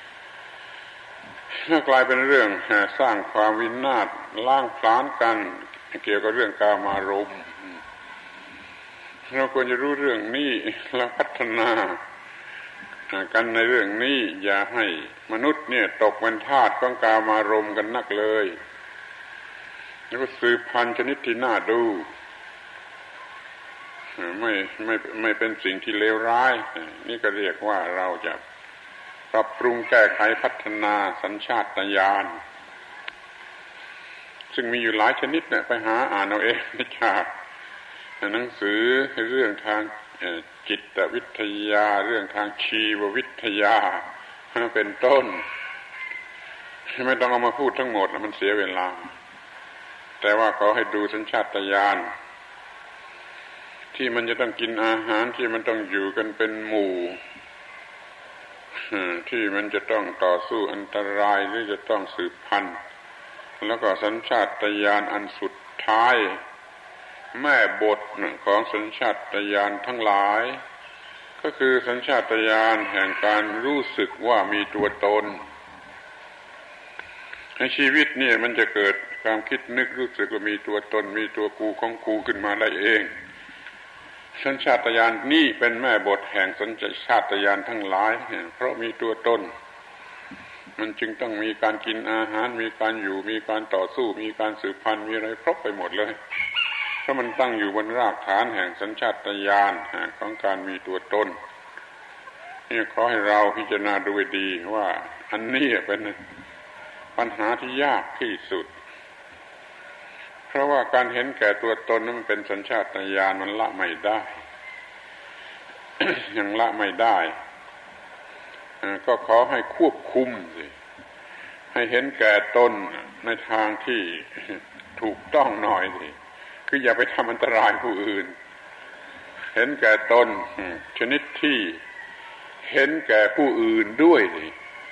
กลายเป็นเรื่องสร้างความวินาศล้างผลาญกันเกี่ยวกับเรื่องกามารมณ์เราควรจะรู้เรื่องนี้แล้วพัฒนากันในเรื่องนี้อย่าให้มนุษย์เนี่ยตกเป็นทาสของกามารมณ์กันนักเลยแล้วก็สืบพันธุ์ชนิดที่น่าดูไม่ไม่ไม่เป็นสิ่งที่เลวร้ายนี่ก็เรียกว่าเราจะปรับปรุงแก้ไขพัฒนาสัญชาตญาณซึ่งมีอยู่หลายชนิดเนี่ยไปหาอ่านเอาเองจากหนังสือเรื่องทางจิตวิทยาเรื่องทางชีววิทยาเป็นต้นไม่ต้องเอามาพูดทั้งหมดมันเสียเวลาแต่ว่าเขาให้ดูสัญชาตญาณที่มันจะต้องกินอาหารที่มันต้องอยู่กันเป็นหมู่ที่มันจะต้องต่อสู้อันตรายหรือจะต้องสืบพันธุ์แล้วก็สัญชาตญาณอันสุดท้ายแม่บทของสัญชาตญาณทั้งหลายก็คือสัญชาตญาณแห่งการรู้สึกว่ามีตัวตนในชีวิตนี่มันจะเกิดความคิดนึกรู้สึกว่ามีตัวตนมีตัวกูของกูขึ้นมาได้เองสัญชาตญาณนี่เป็นแม่บทแห่งสัญชาตญาณทั้งหลายเพราะมีตัวตนมันจึงต้องมีการกินอาหารมีการอยู่มีการต่อสู้มีการสืบพันธุ์มีอะไรครบไปหมดเลยเพราะมันตั้งอยู่บนรากฐานแห่งสัญชาตญาณของการมีตัวตนนี่ขอให้เราพิจารณาดูดีว่าอันนี้เป็นปัญหาที่ยากที่สุดเพราะว่าการเห็นแก่ตัวตนนั้นมันเป็นสัญชาตญาณมันละไม่ได้ ยังละไม่ได้ก็ขอให้ควบคุมสิให้เห็นแก่ตนในทางที่ถูกต้องหน่อยสิคืออย่าไปทำอันตรายผู้อื่นเห็นแก่ตนชนิดที่เห็นแก่ผู้อื่นด้วยสิ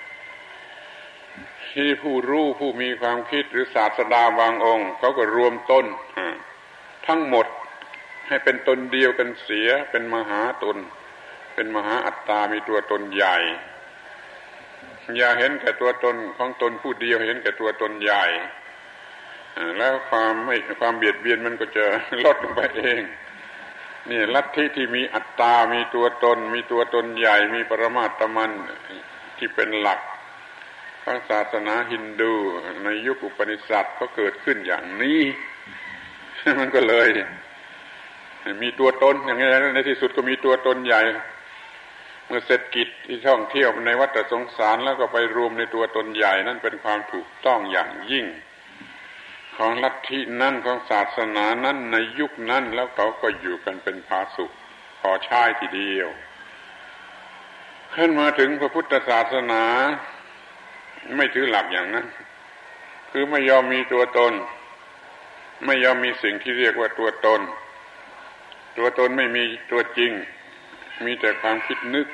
ที่ผู้รู้ผู้มีความคิดหรือศาสดาบางองค์เขาก็รวมตนทั้งหมดให้เป็นตนเดียวกันเสียเป็นมหาตนเป็นมหาอัตตามีตัวตนใหญ่อย่าเห็นแก่ตัวตนของตนผู้เดียวเห็นแก่ตัวตนใหญ่แล้วความไม่ความเบียดเบียนมันก็จะลดลงไปเองนี่ลัทธิที่มีอัตตามีตัวตนมีตัวตนใหญ่มีปรมาตมันที่เป็นหลักของศาสนาฮินดูในยุคอุปนิสัตก็เกิดขึ้นอย่างนี้มันก็เลยมีตัวตนอย่างนี้ในที่สุดก็มีตัวตนใหญ่เมื่อเสร็จกิจที่ท่องเที่ยวในวัฏสงสารแล้วก็ไปรวมในตัวตนใหญ่นั่นเป็นความถูกต้องอย่างยิ่งของลัทธินั้นของศาสนานั้นในยุคนั้นแล้วเขาก็อยู่กันเป็นผาสุกพอใช้ทีเดียวขึ้นมาถึงพระพุทธศาสนาไม่ถือหลักอย่างนั้นคือไม่ยอมมีตัวตนไม่ยอมมีสิ่งที่เรียกว่าตัวตนตัวตนไม่มีตัวจริงมีแต่ความคิดนึก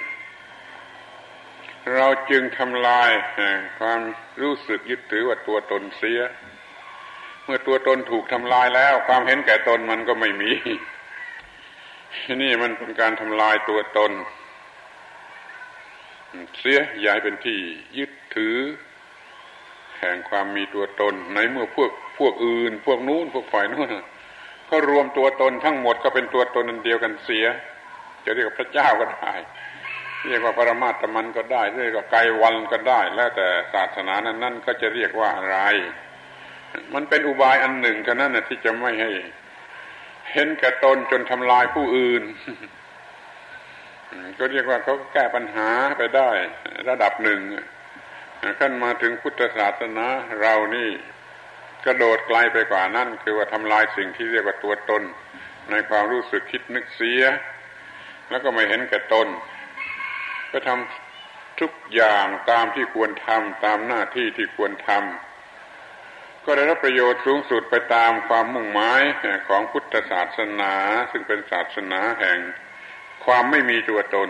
เราจึงทำลายความรู้สึกยึดถือว่าตัวตนเสียเมื่อตัวตนถูกทำลายแล้วความเห็นแก่ตนมันก็ไม่มีนี่มันเป็นการทำลายตัวตนเสียย้ายเป็นที่ยึดถือแห่งความมีตัวตนในเมื่อพวกพวกอื่นพวกนู้นพวกฝ่ายนู้นเขารวมตัวตนทั้งหมดก็เป็นตัวตนอันเดียวกันเสียจะเรียกว่าพระเจ้าก็ได้เรียกว่าปรมาตมันก็ได้เรียกว่าไกรวันก็ได้แล้วแต่ศาสนานั้นๆก็จะเรียกว่าอะไรมันเป็นอุบายอันหนึ่งเท่านั้นนะที่จะไม่ให้เห็นแก่ตนจนทำลายผู้อื่นก็เรียกว่าเขาแก้ปัญหาไปได้ระดับหนึ่งขั้นมาถึงพุทธศาสนาเรานี่กระโดดไกลไปกว่านั้นคือว่าทำลายสิ่งที่เรียกว่าตัวตนในความรู้สึกคิดนึกเสียแล้วก็ไม่เห็นแก่ตนก็ทำทุกอย่างตามที่ควรทำตามหน้าที่ที่ควรทำก็ได้รับประโยชน์สูงสุดไปตามความมุ่งหมายของพุทธศาสนาซึ่งเป็นศาสนาแห่งความไม่มีตัวตน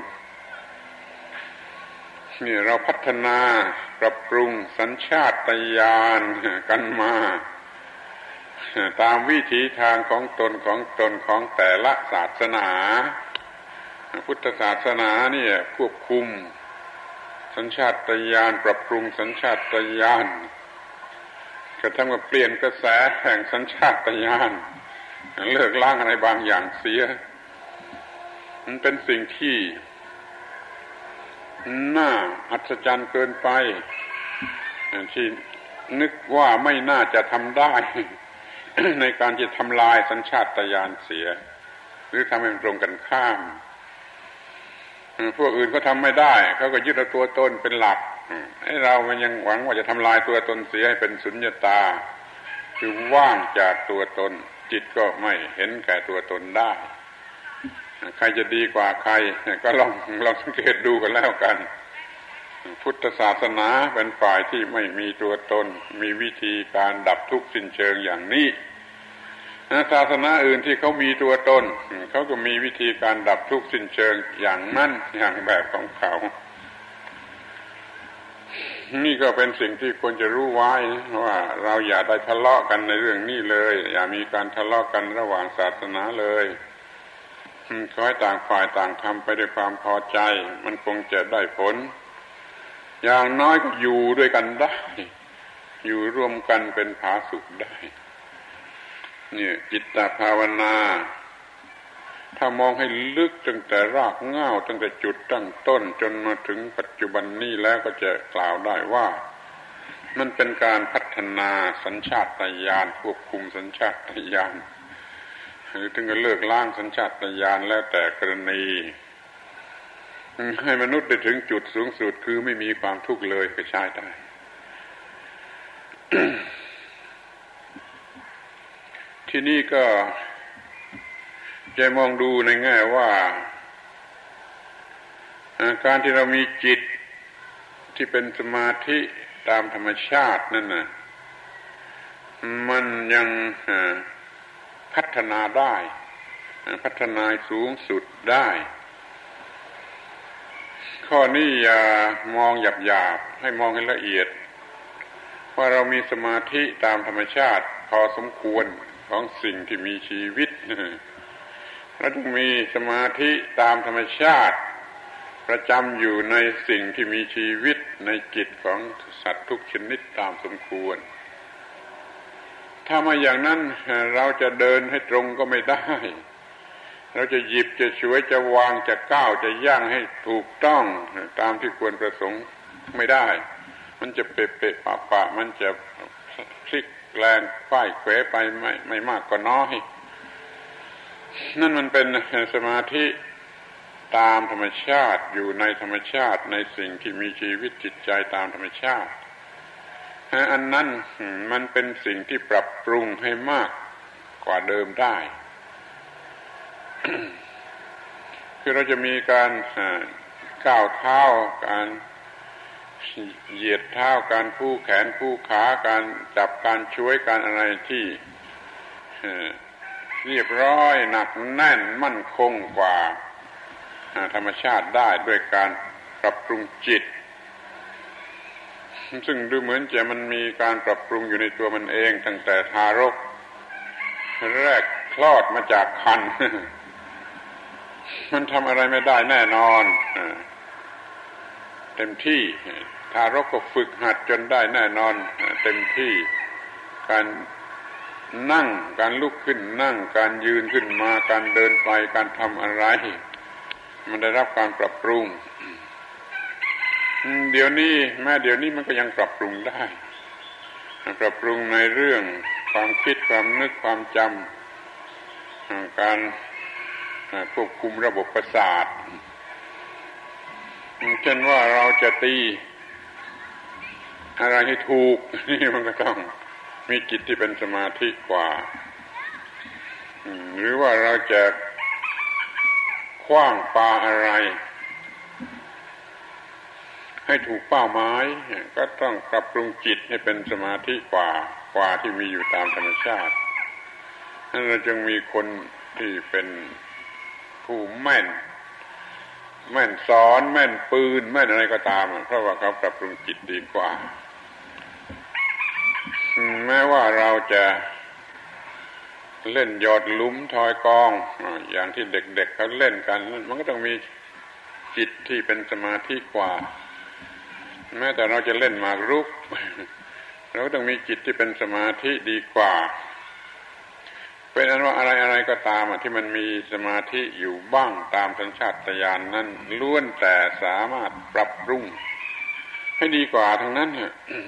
นี่เราพัฒนาปรับปรุงสัญชาตญาณกันมาตามวิถีทางของตนของตนของแต่ละศาสนาพุทธศาสนาเนี่ยควบคุมสัญชาตญาณปรับปรุงสัญชาตญาณกระทั่งว่าเปลี่ยนกระแสแห่งสัญชาตญาณเลิกล้างอะไรบางอย่างเสียมันเป็นสิ่งที่น่าอัศจรรย์เกินไปที่นึกว่าไม่น่าจะทำได้ ในการจะทำลายสัญชาตญาณเสียหรือทำให้มันตรงกันข้ามพวกอื่นก็ทำไม่ได้เขาก็ยึดเอาตัวตนเป็นหลักให้เรามันยังหวังว่าจะทำลายตัวตนเสียให้เป็นสุญญตาคือว่างจากตัวตนจิตก็ไม่เห็นแก่ตัวตนได้ใครจะดีกว่าใครก็ลองลองสังเกตดูกันแล้วกันพุทธศาสนาเป็นฝ่ายที่ไม่มีตัวตนมีวิธีการดับทุกข์สิ้นเชิงอย่างนี้ศาสนาอื่นที่เขามีตัวตนเขาก็มีวิธีการดับทุกข์สิ้นเชิงอย่างนั้นอย่างแบบของเขานี่ก็เป็นสิ่งที่ควรจะรู้ไว้ว่าเราอย่าได้ทะเลาะกันในเรื่องนี้เลยอย่ามีการทะเลาะกันระหว่างศาสนาเลยขอให้ต่างฝ่ายต่างทำไปด้วยความพอใจมันคงจะได้ผลอย่างน้อยก็อยู่ด้วยกันได้อยู่ร่วมกันเป็นผาสุกได้เนี่ยจิตตภาวนาถ้ามองให้ลึกตั้งแต่รากเหง้าตั้งแต่จุดตั้งต้นจนมาถึงปัจจุบันนี้แล้วก็จะกล่าวได้ว่ามันเป็นการพัฒนาสัญชาตญาณควบคุมสัญชาตญาณหรือถึงจะเลิกล้างสัญชาตญาณแล้วแต่กรณีให้มนุษย์ได้ถึงจุดสูงสุดคือไม่มีความทุกข์เลยก็ใช้ได้ ที่นี่ก็จะมองดูในแง่ว่าการที่เรามีจิตที่เป็นสมาธิตามธรรมชาตินั่นน่ะมันยังพัฒนาได้พัฒนาสูงสุดได้ข้อนี้อย่ามองหยาบๆให้มองให้ละเอียดว่าเรามีสมาธิตามธรรมชาติพอสมควรของสิ่งที่มีชีวิตเราต้องมีสมาธิตามธรรมชาติประจำอยู่ในสิ่งที่มีชีวิตในจิตของสัตว์ทุกชนิดตามสมควรถ้ามาอย่างนั้นเราจะเดินให้ตรงก็ไม่ได้เราจะหยิบจะฉวยจะวางจะก้าวจะย่างให้ถูกต้องตามที่ควรประสงค์ไม่ได้มันจะเปะเปะปะปะมันจะพลิกแรงฝ่ายเขวไปไม่ไม่มากก็น้อยนั่นมันเป็นสมาธิตามธรรมชาติอยู่ในธรรมชาติในสิ่งที่มีชีวิตจิตใจตามธรรมชาติอันนั้นมันเป็นสิ่งที่ปรับปรุงให้มากกว่าเดิมได้ คือเราจะมีการก้าวเท้าการเหยียดเท้าการคู่แขนคู่ขาการจับการช่วยการอะไรที่เรียบร้อยหนักแน่นมั่นคงกว่าธรรมชาติได้ด้วยการปรับปรุงจิตซึ่งดูเหมือนจะมันมีการปรับปรุงอยู่ในตัวมันเองตั้งแต่ทารกแรกคลอดมาจากครรภ์ มันทำอะไรไม่ได้แน่นอนเต็มที่ทารกก็ฝึกหัดจนได้แน่นอนเต็มที่การนั่งการลุกขึ้นนั่งการยืนขึ้นมาการเดินไปการทำอะไรมันได้รับการปรับปรุงเดี๋ยวนี้แม้เดี๋ยวนี้มันก็ยังปรับปรุงได้ปรับปรุงในเรื่องความคิดความนึกความจำการควบคุมระบบประสาทเช่นว่าเราจะตีอะไรให้ถูกนี่มันก็ต้องมีจิตที่เป็นสมาธิกว่าหรือว่าเราจะขว้างปาอะไรให้ถูกเป้าหมายก็ต้องปรับปรุงจิตให้เป็นสมาธิกว่ากว่าที่มีอยู่ตามธรรมชาตินั่นเราจึงมีคนที่เป็นผู้แม่นแม่นสอนแม่นปืนแม่นอะไรก็ตามเพราะว่าเขาปรับปรุงจิตดีกว่าแม้ว่าเราจะเล่นหยอดหลุมทอยกองอย่างที่เด็กๆ เ, เขาเล่นกันมันก็ต้องมีจิตที่เป็นสมาธิกว่าแม้แต่เราจะเล่นหมากรุกเราก็ต้องมีจิตที่เป็นสมาธิดีกว่าเป็นอันว่าอะไรๆก็ตามที่มันมีสมาธิอยู่บ้างตามสัญชาตญาณ นั้นล้วนแต่สามารถปรับปรุงให้ดีกว่าทั้งนั้นเนี่ย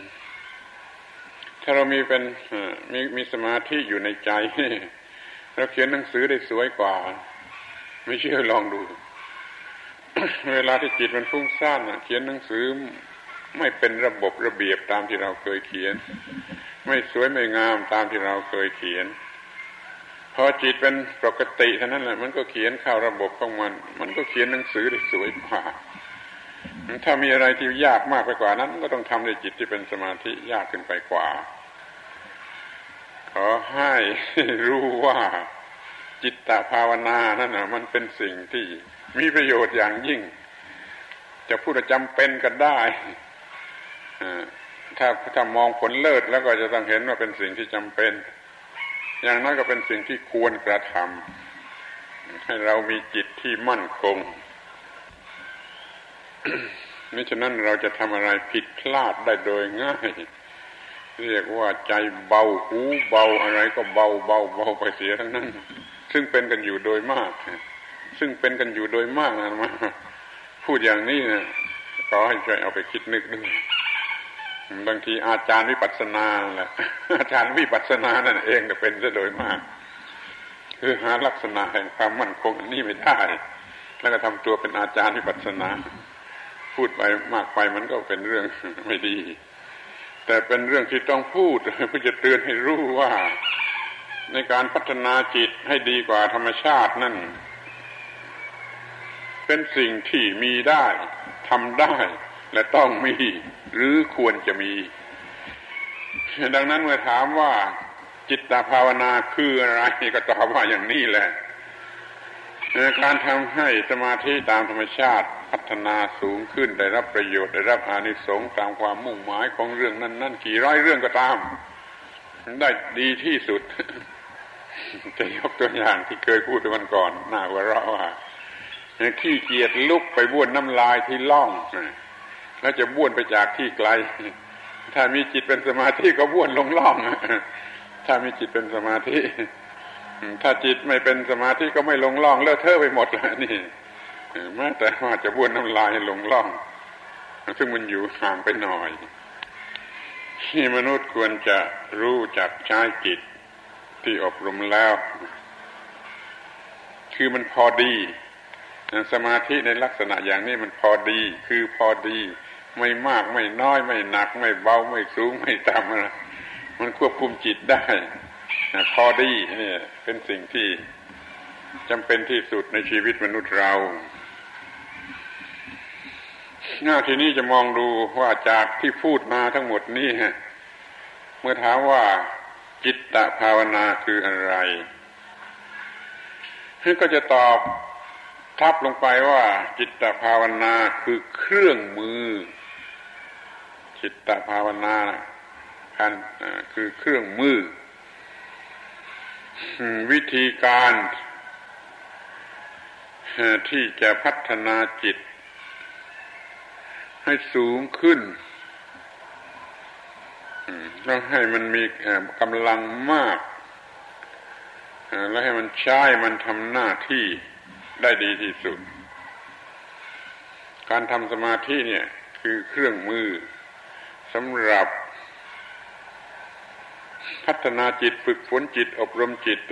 ถ้าเรามีเป็นมีมีสมาธิอยู่ในใจเราเขียนหนังสือได้สวยกว่าไม่เชื่อลองดู เวลาที่จิตมันฟุ้งซ่านเขียนหนังสือไม่เป็นระบบระเบียบตามที่เราเคยเขียนไม่สวยไม่งามตามที่เราเคยเขียนพอจิตเป็นปกติเท่านั้นแหละมันก็เขียนเข้าระบบของมันมันก็เขียนหนังสือได้สวยกว่าถ้ามีอะไรที่ยากมากไปกว่านั้นก็ต้องทำในจิตที่เป็นสมาธิยากขึ้นไปกว่าขอให้รู้ว่าจิตตภาวนานั่นน่ะมันเป็นสิ่งที่มีประโยชน์อย่างยิ่งจะพูดจำเป็นก็ได้ถ้าถ้ามองผลเลิศแล้วก็จะต้องเห็นว่าเป็นสิ่งที่จำเป็นอย่างน้อยก็เป็นสิ่งที่ควรกระทำให้เรามีจิตที่มั่นคงมิฉะนั้นเราจะทำอะไรผิดพลาดได้โดยง่ายเรียกว่าใจเบาหูเบาอะไรก็เบาเบาเบาไปเสียทั้งนั้นซึ่งเป็นกันอยู่โดยมากซึ่งเป็นกันอยู่โดยมากนะมาพูดอย่างนี้นะขอให้ช่วยเอาไปคิดนึกด้วยบางทีอาจารย์วิปัสสนาแหละอาจารย์วิปัสสนานั่นเองก็เป็นซะโดยมากคือหาลักษณะแห่งความมั่นคงอันนี้ไม่ได้แล้วก็ทำตัวเป็นอาจารย์วิปัสสนาพูดไปมากไปมันก็เป็นเรื่องไม่ดีแต่เป็นเรื่องที่ต้องพูดเพื่อจะเตือนให้รู้ว่าในการพัฒนาจิตให้ดีกว่าธรรมชาตินั่นเป็นสิ่งที่มีได้ทำได้และต้องมีหรือควรจะมีดังนั้นเมื่อถามว่าจิตตภาวนาคืออะไรก็ตอบว่าอย่างนี้แหละการทำให้สมาธิตามธรรมชาติพัฒนาสูงขึ้นได้รับประโยชน์ได้รับอานิสงส์ตามความมุ่งหมายของเรื่องนั้นๆกี่ร้อยเรื่องก็ตามได้ดีที่สุดจะยกตัวอย่างที่เคยพูดวันก่อนน่าหัวเราะว่าขี้เกียจลุกไปบ้วนน้ำลายที่ล่องแล้วจะบ้วนไปจากที่ไกลถ้ามีจิตเป็นสมาธิก็บ้วนลงล่องถ้ามีจิตเป็นสมาธิถ้าจิตไม่เป็นสมาธิก็ไม่ลงล่องเลอะเทอะไปหมดแล้วนี่แม้แต่ว่าจะบ้วนน้ำลายลงล่องซึ่งมันอยู่ห่างไปหน่อยที่มนุษย์ควรจะรู้จักใช้จิตที่อบรมแล้วคือมันพอดีสมาธิในลักษณะอย่างนี้มันพอดีคือพอดีไม่มากไม่น้อยไม่หนักไม่เบาไม่สูงไม่ต่ำอะไรมันควบคุมจิตได้พอดีนี่เป็นสิ่งที่จำเป็นที่สุดในชีวิตมนุษย์เราหน้าทีนี้จะมองดูว่าจากที่พูดมาทั้งหมดนี้เมื่อถามว่าจิตตภาวนาคืออะไรก็จะตอบทับลงไปว่าจิตตภาวนาคือเครื่องมือจิตตภาวนาคันคือเครื่องมือวิธีการที่จะพัฒนาจิตให้สูงขึ้นต้องให้มันมีกำลังมากแล้วให้มันใช้มันทำหน้าที่ได้ดีที่สุดการทำสมาธิเนี่ยคือเครื่องมือสำหรับพัฒนาจิตฝึกฝนจิตอบรมจิต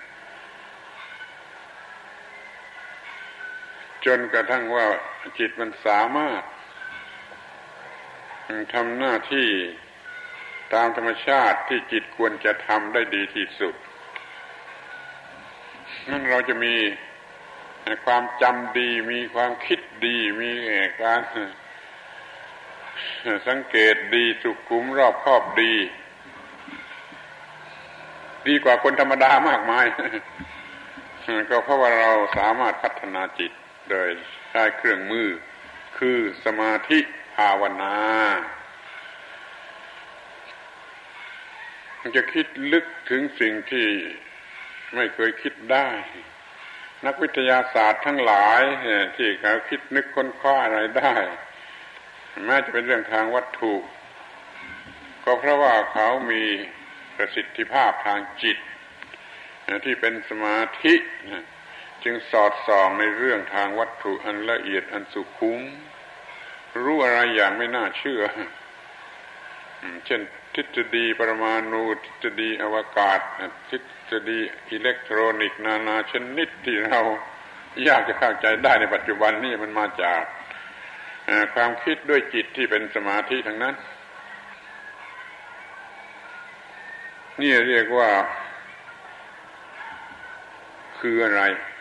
จนกระทั่งว่าจิตมันสามารถทำหน้าที่ตามธรรมชาติที่จิตควรจะทำได้ดีที่สุดนั่นเราจะมีความจำดีมีความคิดดีมีการสังเกตดีสุขุมรอบคอบดีดีกว่าคนธรรมดามากมายก็เพราะว่าเราสามารถพัฒนาจิตโดยใช้เครื่องมือคือสมาธิภาวนาจะคิดลึกถึงสิ่งที่ไม่เคยคิดได้นักวิทยาศาสตร์ทั้งหลายที่เขาคิดนึกค้นคว้าอะไรได้แม้จะเป็นเรื่องทางวัตถุก็เพราะว่าเขามีประสิทธิภาพทางจิตที่เป็นสมาธิจึงสอดส่องในเรื่องทางวัตถุอันละเอียดอันสุขุมรู้อะไรอย่างไม่น่าเชื่อเช่นทฤษฎีปรมาณูทฤษฎีอวกาศทฤษฎีอิเล็กทรอนิกส์นานาชนิดที่เรายากจะเข้าใจได้ในปัจจุบันนี้มันมาจากความคิดด้วยจิตที่เป็นสมาธิทั้งนั้นนี่เรียกว่าคืออะไร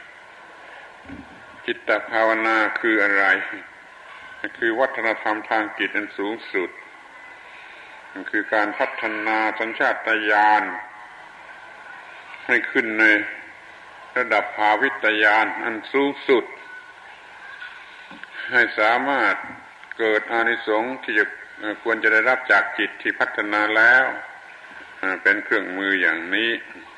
จิตตภาวนาคืออะไรคือวัฒนธรรมทางจิตอันสูงสุดมันคือการพัฒนาสัญชาตญาณให้ขึ้นในระดับภาวิตญาณอันสูงสุดให้สามารถเกิดอานิสงส์ที่จะควรจะได้รับจากจิตที่พัฒนาแล้วเป็นเครื่องมืออย่างนี้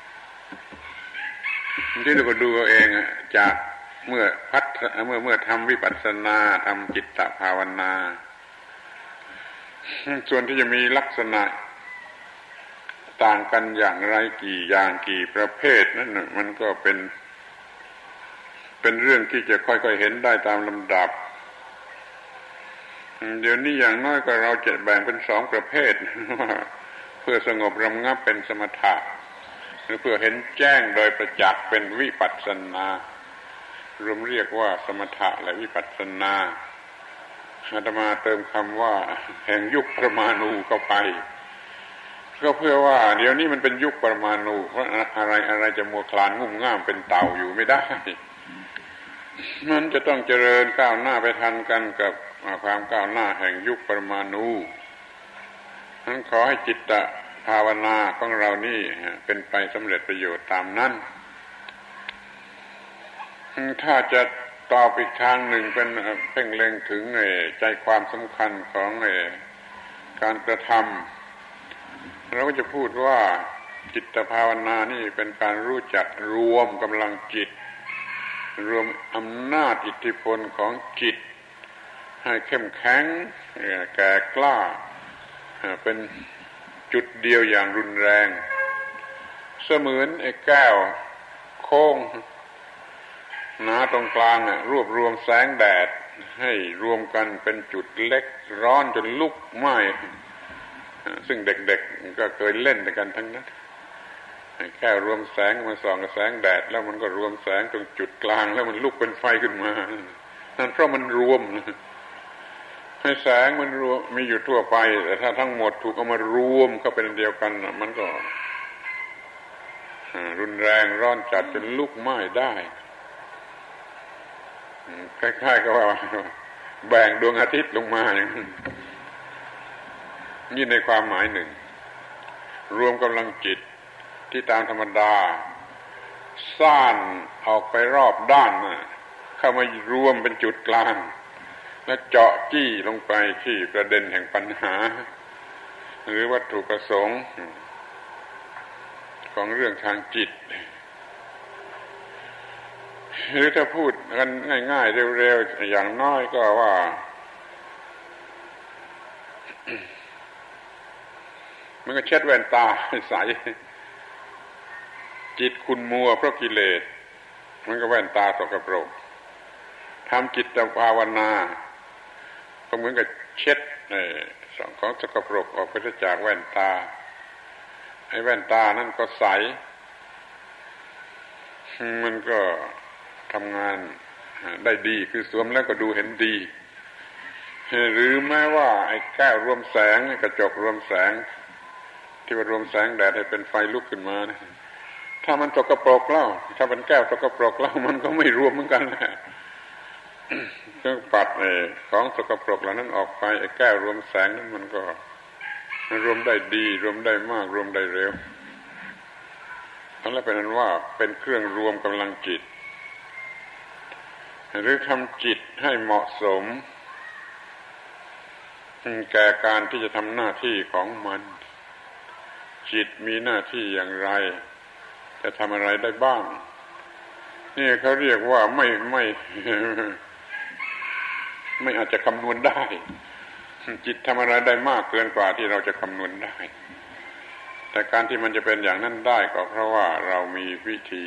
ที่เราก็ดูเอาเองจากเมื่อพัฒเมื่อเมื่อทำวิปัสสนาทำจิตตภาวนาส่วนที่จะมีลักษณะต่างกันอย่างไรกี่อย่างกี่ประเภทนั่นมันก็เป็นเป็นเรื่องที่จะค่อยๆเห็นได้ตามลำดับเดี๋ยวนี้อย่างน้อยก็เราจะแบ่งเป็นสองประเภทเพื่อสงบระงับเป็นสมถะหรือเพื่อเห็นแจ้งโดยประจักษ์เป็นวิปัสสนารวมเรียกว่าสมถะและวิปัสสนาอาตมาเติมคำว่าแห่งยุคปรมาณูเข้าไปก็เพื่อว่าเดี๋ยวนี้มันเป็นยุคปรมาณูเพราะอะไรอะไรจะมัวคลานงุ่มง่ามเป็นเต่าอยู่ไม่ได้มันจะต้องเจริญก้าวหน้าไปทันกันกับความก้าวหน้าแห่งยุคปรมาณูฉันขอให้จิตตภาวนาของเรานี่เป็นไปสำเร็จประโยชน์ตามนั้นถ้าจะตอบอีกทางหนึ่งเป็นเพ่งเล็งถึงใจความสำคัญของการกระทำเราก็จะพูดว่าจิตภาวนานี่เป็นการรู้จักรวมกำลังจิตรวมอำนาจอิทธิพลของจิตให้เข้มแข็งแก่กล้าเป็นจุดเดียวอย่างรุนแรงเสมือนไอ้แก้วโค้งหนาตรงกลางน่ะรวบรวมแสงแดดให้รวมกันเป็นจุดเล็กร้อนจนลุกไหม้ซึ่งเด็กๆก็เคยเล่นกันทั้งนั้นแค่รวมแสงมาส่องกับแสงแดดแล้วมันก็รวมแสงตรงจุดกลางแล้วมันลุกเป็นไฟขึ้นมานั่นเพราะมันรวมให้แสงมันรวมมีอยู่ทั่วไปแต่ถ้าทั้งหมดถูกเอามารวมเข้าเป็นเดียวกันมันก็รุนแรงร้อนจัดจนลุกไหม้ได้คล้ายๆกับว่าแบ่งดวงอาทิตย์ลงมาอย่างนั้นนี่ในความหมายหนึ่งรวมกำลังจิตที่ตามธรรมดาซ่านออกไปรอบด้านเข้ามารวมเป็นจุดกลางแล้วเจาะจี้ลงไปที่ประเด็นแห่งปัญหาหรือวัตถุประสงค์ของเรื่องทางจิตหรือถ้าพูดกันง่ายๆเร็วๆอย่างน้อยก็ว่ามันก็เช็ดแว่นตาใสจิตคุณมัวเพราะกิเลสมันก็แว่นตาสกปรกทำจิตภาวนาก็เหมือนกับเช็ดสองของสกปรกออกไปจากแว่นตาไอ้แว่นตานั่นก็ใสมันก็ทำงานได้ดีคือสวมแล้วก็ดูเห็นดีหรือแม้ว่าไอ้แก้วรวมแสงกระจกรวมแสงที่ว่ารวมแสงแดดให้เป็นไฟลุกขึ้นมานะถ้ามันสกปรกแล้วถ้าเป็นแก้วสกปรกแล้วมันก็ไม่รวมเหมือนกันแหละต้องปัดไอ้ของสกปรกเหล่านั้นออกไปไอ้แก้วรวมแสงนั้นมันก็รวมได้ดีรวมได้มากรวมได้เร็วนั่นแหละเป็นนั้นว่าเป็นเครื่องรวมกำลังจิตหรือทำจิตให้เหมาะสมแก่การที่จะทำหน้าที่ของมันจิตมีหน้าที่อย่างไรจะทำอะไรได้บ้างนี่เขาเรียกว่าไม่ไม่ไม่อาจจะคำนวณได้จิตทำอะไรได้มากเกินกว่าที่เราจะคำนวณได้แต่แต่การที่มันจะเป็นอย่างนั้นได้ก็เพราะว่าเรามีวิธี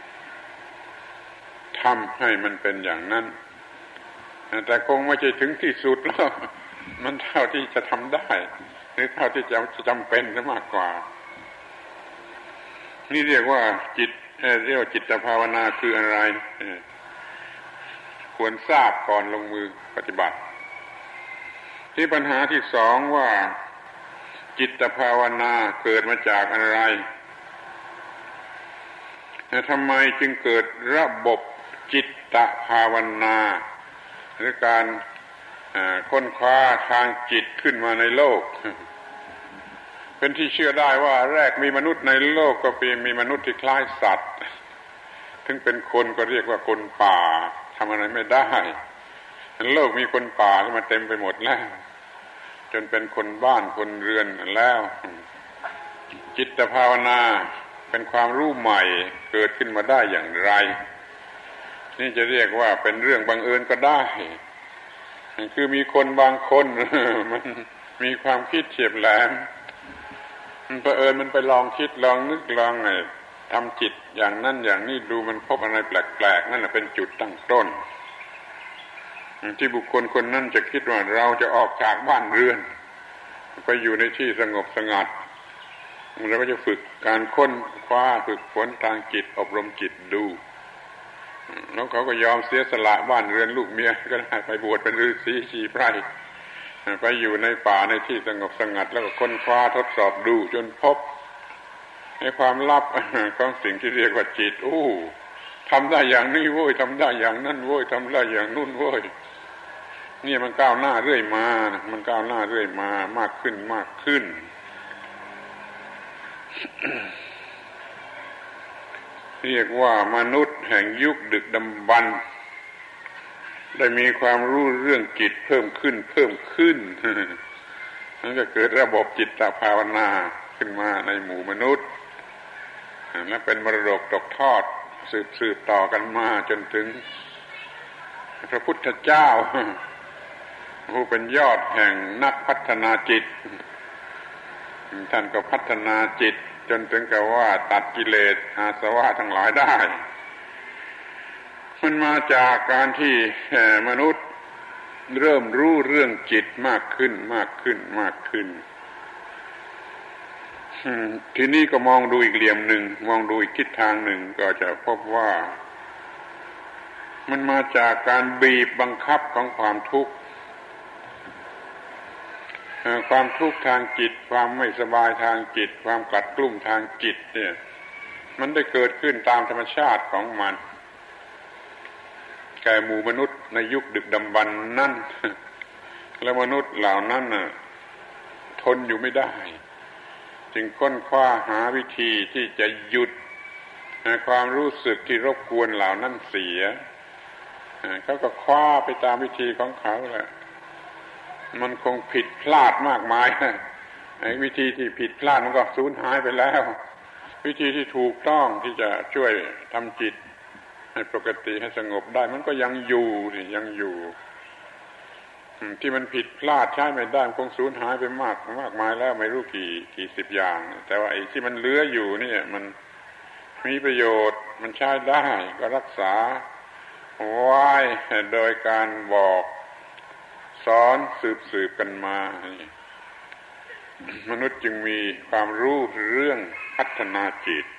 ทำให้มันเป็นอย่างนั้นแต่คงไม่ใช่ถึงที่สุดแล้วมันเท่าที่จะทำได้หรือเท่าที่จะจำเป็นมากกว่านี่เรียกว่าจิตเรียกว่าจิตภาวนาคืออะไรควรทราบก่อนลงมือปฏิบัติที่ปัญหาที่สองว่าจิตภาวนาเกิดมาจากอะไรทำไมจึงเกิดระบบจิตภาวนาหรือการค้นคว้าทางจิตขึ้นมาในโลกเป็นที่เชื่อได้ว่าแรกมีมนุษย์ในโลกก็เป็นมีมนุษย์ที่คล้ายสัตว์ถึงเป็นคนก็เรียกว่าคนป่าทำอะไรไม่ได้โลกมีคนป่าขึ้นมาเต็มไปหมดแล้วจนเป็นคนบ้านคนเรือนแล้วจิตภาวนาเป็นความรู้ใหม่เกิดขึ้นมาได้อย่างไรนี่จะเรียกว่าเป็นเรื่องบังเอิญก็ได้คือมีคนบางคนมันมีความคิดเฉียบแหลมมันเผอิญมันไปลองคิดลองนึกลองไงทำจิตอย่างนั้นอย่างนี้ดูมันพบอะไรแปลกๆนั่นแหละเป็นจุดตั้งต้นที่บุคคลคนนั้นจะคิดว่าเราจะออกจากบ้านเรือนไปอยู่ในที่สงบสงัดเราก็จะฝึกการค้นคว้าฝึกฝนทางจิตอบรมจิตดูแล้วเขาก็ยอมเสียสละบ้านเรือนลูกเมียก็ได้ไปบวชเป็นฤาษีชีไพรไปอยู่ในป่าในที่สงบสงัดแล้วก็ค้นคว้าทดสอบดูจนพบในความลับของสิ่งที่เรียกว่าจิตโอ้ทำได้อย่างนี้โว้ยทำได้อย่างนั้นโว้ยทำได้อย่างนู้นโว้ยนี่มันก้าวหน้าเรื่อยมามันก้าวหน้าเรื่อยมามากขึ้นมากขึ้น เรียกว่ามนุษย์แห่งยุคดึกดำบรรพ์ได้มีความรู้เรื่องจิตเพิ่มขึ้นเพิ่มขึ้น นั่นก็เกิดระบบจิตภาวนาขึ้นมาในหมู่มนุษย์และเป็นมรดกตกทอดสืบสืบต่อกันมาจนถึงพระพุทธเจ้าผู้เป็นยอดแห่งนักพัฒนาจิตท่านก็พัฒนาจิตจนถึงกับว่าตัดกิเลสอาสวะทั้งหลายได้มันมาจากการที่มนุษย์เริ่มรู้เรื่องจิตมากขึ้นมากขึ้นมากขึ้นทีนี้ก็มองดูอีกเหลี่ยมหนึ่งมองดูอีกทิศทางหนึ่งก็จะพบว่ามันมาจากการบีบบังคับของความทุกข์ความทุกข์ทางจิตความไม่สบายทางจิตความกัดกลุ่มทางจิตเนี่ยมันได้เกิดขึ้นตามธรรมชาติของมันแก่หมู่มนุษย์ในยุคดึกดำบรรพ์นั่นและมนุษย์เหล่านั้นน่ะทนอยู่ไม่ได้จึงค้นคว้าหาวิธีที่จะหยุดความรู้สึกที่รบกวนเหล่านั้นเสียเขาก็คว้าไปตามวิธีของเขาแหละมันคงผิดพลาดมากมายไอ้วิธีที่ผิดพลาดมันก็สูญหายไปแล้ววิธีที่ถูกต้องที่จะช่วยทำจิตให้ปกติให้สงบได้มันก็ยังอยู่นี่ยังอยู่ที่มันผิดพลาดใช้ไม่ได้มันคงสูญหายไปมากมากมายแล้วไม่รู้กี่กี่สิบอย่างแต่ว่าไอ้ที่มันเหลืออยู่นี่มันมีประโยชน์มันใช้ได้ก็รักษาไว้โดยการบอกสอนสืบๆกันมา มนุษย์จึงมีความรู้เรื่องพัฒนาจิต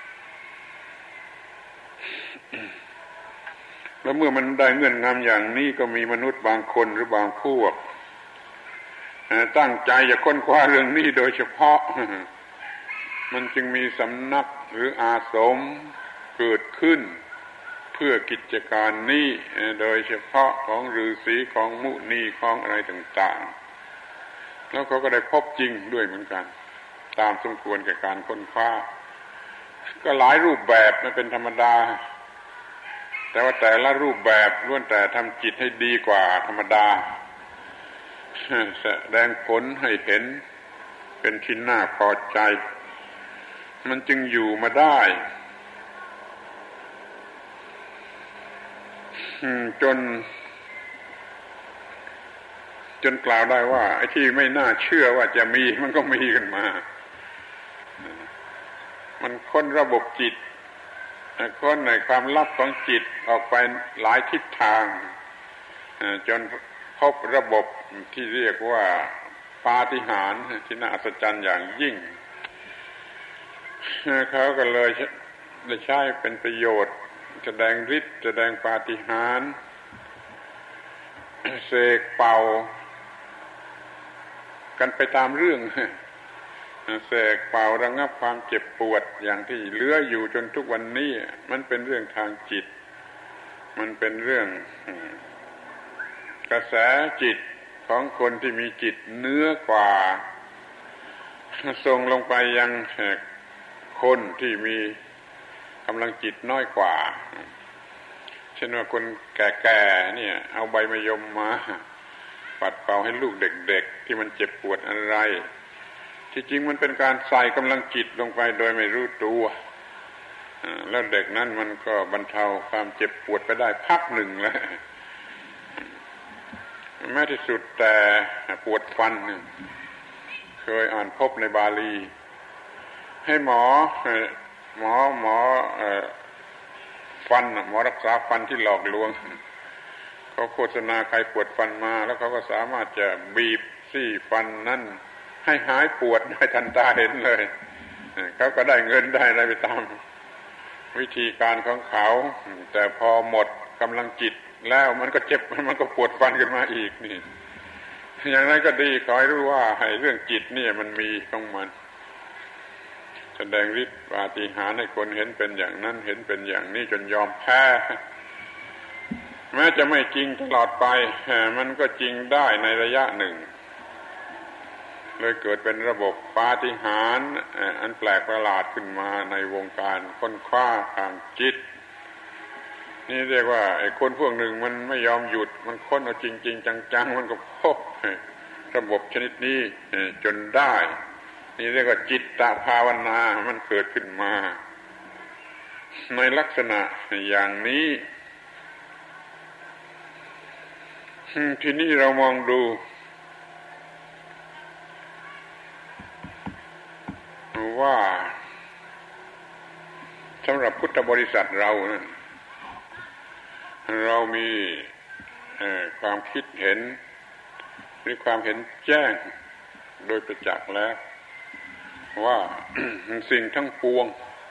แล้วเมื่อมันได้เงื่อนงำอย่างนี้ก็มีมนุษย์บางคนหรือบางพวกตั้งใจจะค้นคว้าเรื่องนี้โดยเฉพาะมันจึงมีสำนักหรืออาสมเกิดขึ้นเพื่อกิจการนี้โดยเฉพาะของฤาษีของมุนีของอะไรต่างๆแล้วเขาก็ได้พบจริงด้วยเหมือนกันตามสมควรแก่การค้นคว้าก็หลายรูปแบบไม่เป็นธรรมดาแต่ว่าแต่ละรูปแบบล้วนแต่ทำจิตให้ดีกว่าธรรมดาแสดงผลให้เห็นเป็นที่น่าพอใจมันจึงอยู่มาได้จนจนกล่าวได้ว่าไอ้ที่ไม่น่าเชื่อว่าจะมีมันก็มีขึ้นมามันค้นระบบจิตค้นในความลับของจิตออกไปหลายทิศทางจนพบระบบที่เรียกว่าปาฏิหาริย์ที่น่าอัศจรรย์อย่างยิ่งเขาก็เลยใช้เป็นประโยชน์แสดงฤทธิ์แสดงปาฏิหาริย์เสกเป่ากันไปตามเรื่องเสกเป่าระงับความเจ็บปวดอย่างที่เหลืออยู่จนทุกวันนี้มันเป็นเรื่องทางจิตมันเป็นเรื่องกระแสจิตของคนที่มีจิตเหนือกว่าส่งลงไปยังคนที่มีกำลังจิตน้อยกว่าเช่นว่าคนแก่ๆเนี่ยเอาใบมะยมมาปัดเป่าให้ลูกเด็กๆที่มันเจ็บปวดอะไรที่จริงมันเป็นการใส่กำลังจิตลงไปโดยไม่รู้ตัวแล้วเด็กนั้นมันก็บรรเทาความเจ็บปวดไปได้พักหนึ่งแล้วแม้ที่สุดแต่ปวดฟันเคยอ่านพบในบาลีให้หมอหมอหมอฟันหมอรักษาฟันที่หลอกลวงเขาโฆษณาใครปวดฟันมาแล้วเขาก็สามารถจะบีบซี่ฟันนั้นให้หายปวดได้ทันตาเห็นเลยเขาก็ได้เงินได้อะไรไปตามวิธีการของเขาแต่พอหมดกำลังจิตแล้วมันก็เจ็บมันก็ปวดฟันขึ้นมาอีกนี่อย่างนั้นก็ดีขอให้รู้ว่าให้เรื่องจิตนี่มันมีของมันแสดงฤทธิ์ปาฏิหาริย์ให้คนเห็นเป็นอย่างนั้นเห็นเป็นอย่างนี้จนยอมแพ้แม้จะไม่จริงตลอดไปมันก็จริงได้ในระยะหนึ่งเลยเกิดเป็นระบบปาฏิหาริย์อันแปลกประหลาดขึ้นมาในวงการค้นคว้าทางจิตนี่เรียกว่าไอ้คนพวกหนึ่งมันไม่ยอมหยุดมันค้นเอาจริงๆจังๆมันก็พบระบบชนิดนี้จนได้นี่เรียกว่าจิตตภาวนามันเกิดขึ้นมาในลักษณะอย่างนี้ทีนี้เรามองดูว่าสำหรับพุทธบริษัทเรานั้นเรามีความคิดเห็นหรือความเห็นแจ้งโดยประจักษ์แล้วว่า สิ่งทั้งปวง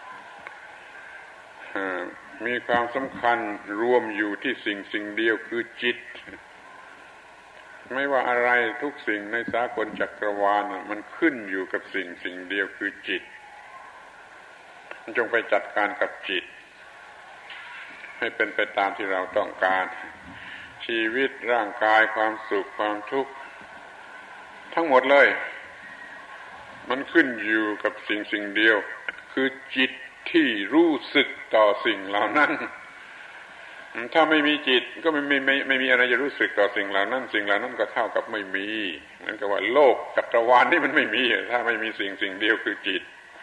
มีความสำคัญรวมอยู่ที่สิ่งสิ่งเดียวคือจิตไม่ว่าอะไรทุกสิ่งในสากลจักรวาลมันขึ้นอยู่กับสิ่งสิ่งเดียวคือจิตจงไปจัดการกับจิตให้เป็นไปตามที่เราต้องการชีวิตร่างกายความสุขความทุกข์ทั้งหมดเลยมันขึ้นอยู่กับสิ่งสิ่งเดียวคือจิตที่รู้สึกต่อสิ่งเหล่านั้นถ้าไม่มีจิตก็ไม่ไม่ไม่ไม่มีอะไรจะรู้สึกต่อสิ่งเหล่านั้นสิ่งเหล่านั้นก็เท่ากับไม่มีเหมือนกับว่าโลกจักรวาลนี่มันไม่มีถ้าไม่มีสิ่งสิ่งเดียวคือจิต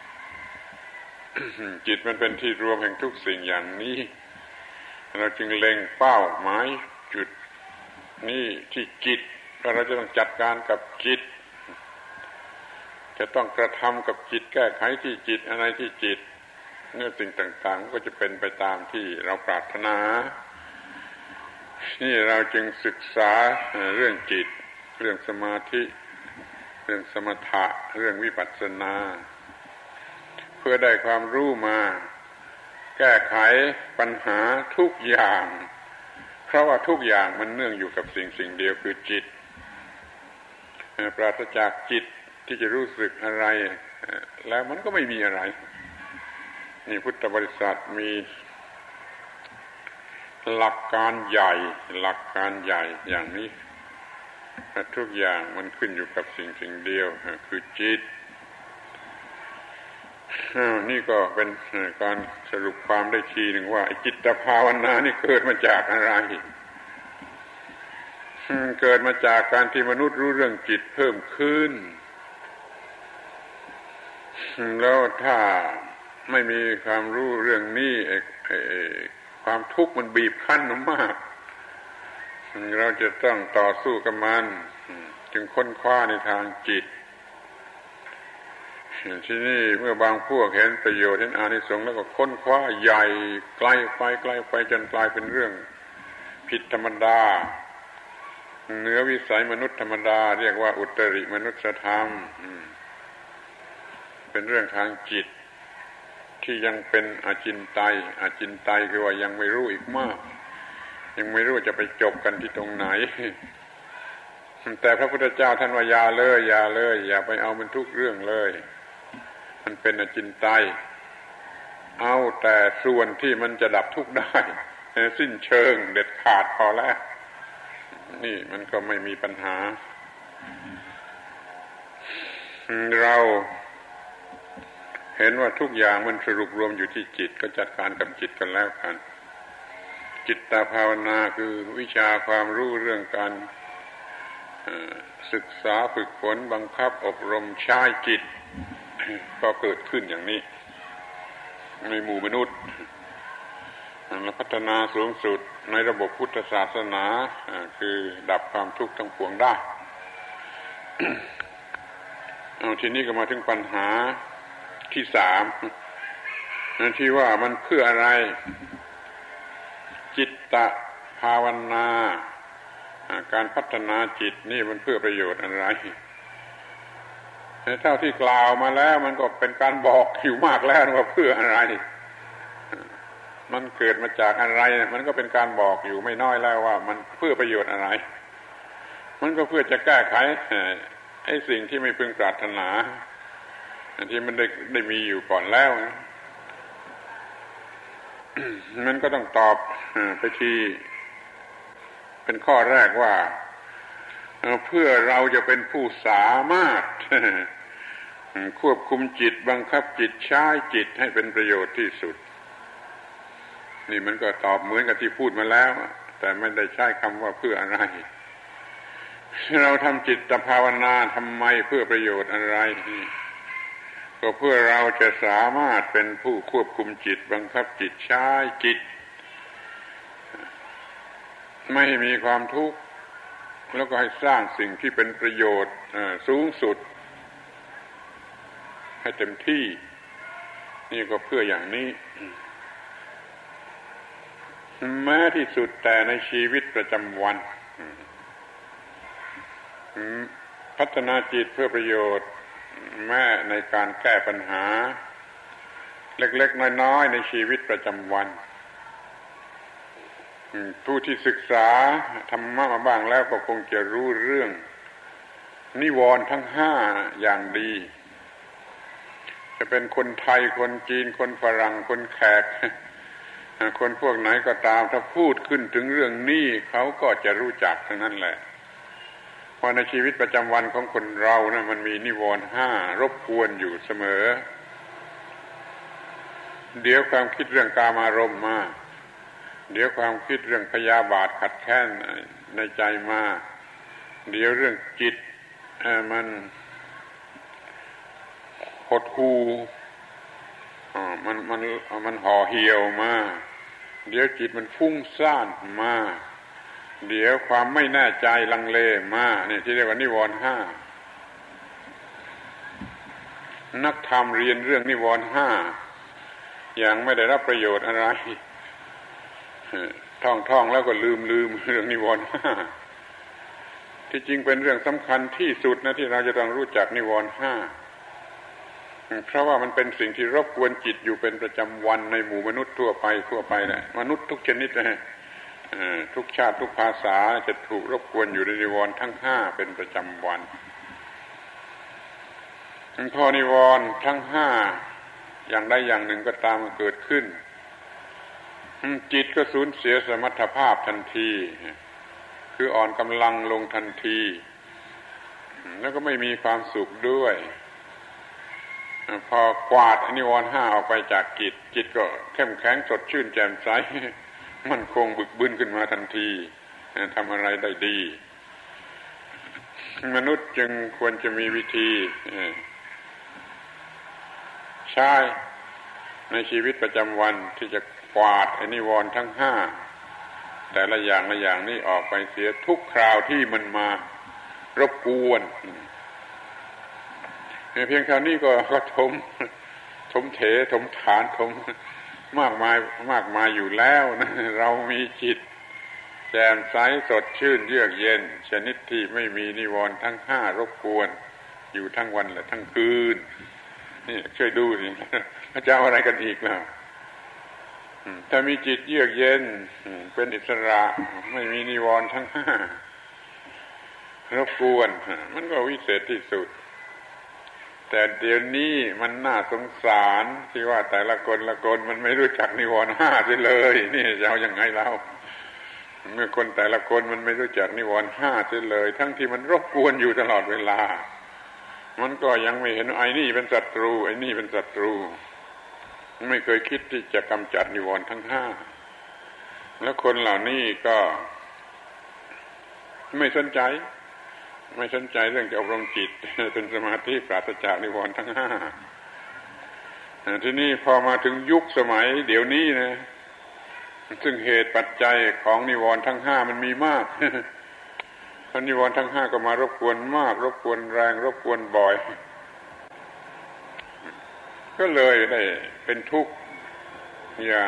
จิตมันเป็นที่รวมแห่งทุกสิ่งอย่างนี้เราจึงเล็งเป้าหมายจุดนี่ที่จิตเราจะต้องจัดการกับจิตจะต้องกระทำกับจิตแก้ไขที่จิตอะไรที่จิตเนื้อสิ่งต่างๆก็จะเป็นไปตามที่เราปรารถนานี่เราจึงศึกษาเรื่องจิตเรื่องสมาธิเรื่องสมถะเรื่องวิปัสสนาเพื่อได้ความรู้มาแก้ไขปัญหาทุกอย่างเพราะว่าทุกอย่างมันเนื่องอยู่กับสิ่งสิ่งเดียวคือจิตปราศจากจิตที่จะรู้สึกอะไรแล้วมันก็ไม่มีอะไรนี่พุทธบริษัทมีหลักการใหญ่หลักการใหญ่อย่างนี้ทุกอย่างมันขึ้นอยู่กับสิ่งสิ่งเดียวคือจิตนี่ก็เป็นการสรุปความได้ทีหนึ่งว่าจิตภาวนานี่เกิดมาจากอะไรเกิดมาจากการที่มนุษย์รู้เรื่องจิตเพิ่มขึ้นแล้วถ้าไม่มีความรู้เรื่องนี้ความทุกข์มันบีบคั้นมากเราจะต้องต่อสู้กับมันจึงค้นคว้าในทางจิตที่นี่เมื่อบางพวกเห็นประโยชน์เห็นอานิสงส์แล้วก็ค้นคว้าใหญ่ไกลไปไกลไปจนกลายเป็นเรื่องผิดธรรมดาเหนือวิสัยมนุษย์ธรรมดาเรียกว่าอุตริมนุษยธรรมเป็นเรื่องทางจิตที่ยังเป็นอจินไตยอจินไตยคือว่ายังไม่รู้อีกมากยังไม่รู้จะไปจบกันที่ตรงไหนแต่พระพุทธเจ้าท่านว่าอย่าเลยอย่าเลยอย่าไปเอามันทุกเรื่องเลยมันเป็นอจินไตยเอาแต่ส่วนที่มันจะดับทุกข์ได้สิ้นเชิงเด็ดขาดพอแล้วนี่มันก็ไม่มีปัญหาเราเห็นว่าทุกอย่างมันสรุปรวมอยู่ที่จิตก็จัดการกับจิตกันแล้วกันจิตตภาวนาคือวิชาความรู้เรื่องการศึกษาฝึกฝนบังคับอบรมใช้จิตก็เกิดขึ้นอย่างนี้ในหมู่มนุษย์และพัฒนาสูงสุดในระบบพุทธศาสนาคือดับความทุกข์ทั้งปวงได้ เอาทีนี้ก็มาถึงปัญหาที่สามนั่นที่ว่ามันเพื่ออะไรจิตตภาวนาการพัฒนาจิตนี่มันเพื่อประโยชน์อะไรเท่าที่กล่าวมาแล้วมันก็เป็นการบอกอยู่มากแล้วว่าเพื่ออะไรมันเกิดมาจากอะไรมันก็เป็นการบอกอยู่ไม่น้อยแล้วว่ามันเพื่อประโยชน์อะไรมันก็เพื่อจะแก้ไขไอ้สิ่งที่ไม่พึงปรารถนาที่มันได้ได้มีอยู่ก่อนแล้วมันก็ต้องตอบไปทีเป็นข้อแรกว่าเพื่อเราจะเป็นผู้สามารถควบคุมจิตบังคับจิตใช้จิตให้เป็นประโยชน์ที่สุดนี่มันก็ตอบเหมือนกับที่พูดมาแล้วแต่ไม่ได้ใช้คำว่าเพื่ออะไรเราทำจิตภาวนาทำไมเพื่อประโยชน์อะไรก็เพื่อเราจะสามารถเป็นผู้ควบคุมจิตบังคับจิตใช้จิตไม่ให้มีความทุกข์แล้วก็ให้สร้างสิ่งที่เป็นประโยชน์สูงสุดให้เต็มที่นี่ก็เพื่ออย่างนี้แม้ที่สุดแต่ในชีวิตประจำวันพัฒนาจิตเพื่อประโยชน์แม้ในการแก้ปัญหาเล็กๆน้อยๆในชีวิตประจำวันผู้ที่ศึกษาธรรมะมาบ้างแล้วก็คงจะรู้เรื่องนิวรณ์ทั้งห้าอย่างดีจะเป็นคนไทยคนจีนคนฝรั่งคนแขกคนพวกไหนก็ตามถ้าพูดขึ้นถึงเรื่องนี้เขาก็จะรู้จักทั้งนั้นแหละเพราะในชีวิตประจำวันของคนเรานะมันมีนิวรณ์ห้ารบกวนอยู่เสมอเดี๋ยวความคิดเรื่องกามารมณ์มาเดี๋ยวความคิดเรื่องพยาบาทขัดแค้นในใจมาเดี๋ยวเรื่องจิตมันหดหู่มันมันมันห่อเหี่ยวมาเดี๋ยวจิตมันฟุ้งซ่านมาเดี๋ยวความไม่แน่ใจลังเลมาเนี่ยที่เรียกว่านิวรณ์ห้านักธรรมเรียนเรื่องนิวรณ์ห้าอย่างไม่ได้รับประโยชน์อะไรท่องท่องแล้วก็ลืมลืมเรื่องนิวรณ์ห้าที่จริงเป็นเรื่องสำคัญที่สุดนะที่เราจะต้องรู้จักนิวรณ์ห้าเพราะว่ามันเป็นสิ่งที่รบกวนจิตอยู่เป็นประจำวันในหมู่มนุษย์ทั่วไปทั่วไปแหละมนุษย์ทุกชนิดนะทุกชาติทุกภาษาจะถูกรบกวนอยู่ในนิวรณ์ทั้งห้าเป็นประจำวันพอนิวรณ์ทั้งห้าอย่างใดอย่างหนึ่งก็ตามเกิดขึ้นจิตก็สูญเสียสมรรถภาพทันทีคืออ่อนกำลังลงทันทีแล้วก็ไม่มีความสุขด้วยพอกวาดนิวรณ์ห้าออกไปจากจิตจิตก็เข้มแข็งสดชื่นแจ่มใสมั่นคงบึกบึนขึ้นมาทันทีทำอะไรได้ดีมนุษย์จึงควรจะมีวิธีใช้ในชีวิตประจำวันที่จะกวาดนิวรณ์ทั้งห้าแต่ละอย่างละอย่างนี้ออกไปเสียทุกคราวที่มันมารบกวนเพียงเท่านี้ก็ก็ถมถมเถถมฐานถมมากมายมากมายอยู่แล้วนะเรามีจิตแจ่มใสสดชื่นเยือกเย็นชนิดที่ไม่มีนิวรณ์ทั้งห้ารบกวนอยู่ทั้งวันและทั้งคืนนี่ช่วยดูสิจะเอาอะไรกันอีกล่ะถ้ามีจิตเยือกเย็นเป็นอิสระไม่มีนิวรณ์ทั้งห้ารบกวนมันก็วิเศษที่สุดแต่เดี๋ยวนี้มันน่าสงสารที่ว่าแต่ละคนละคนมันไม่รู้จักนิวรณ์ห้าเสียเลยนี่จะเอาอย่างไงเล่าเมื่อคนแต่ละคนมันไม่รู้จักนิวรณ์ห้าเสียเลยทั้งที่มันรบกวนอยู่ตลอดเวลามันก็ยังไม่เห็นไอ้นี่เป็นศัตรูไอ้นี่เป็นศัตรูไม่เคยคิดที่จะกำจัดนิวรณ์ทั้งห้าแล้วคนเหล่านี้ก็ไม่สนใจไม่สนใจเรื่องจะอบรมจิตเป็นสมาธิปราศจากนิวรณ์ทั้งห้าทีนี้พอมาถึงยุคสมัยเดี๋ยวนี้นะซึ่งเหตุปัจจัยของนิวรณ์ทั้งห้ามันมีมากนิวรณ์ทั้งห้าก็มารบกวนมากรบกวนแรงรบกวนบ่อยก็เลยได้เป็นทุกข์อย่าง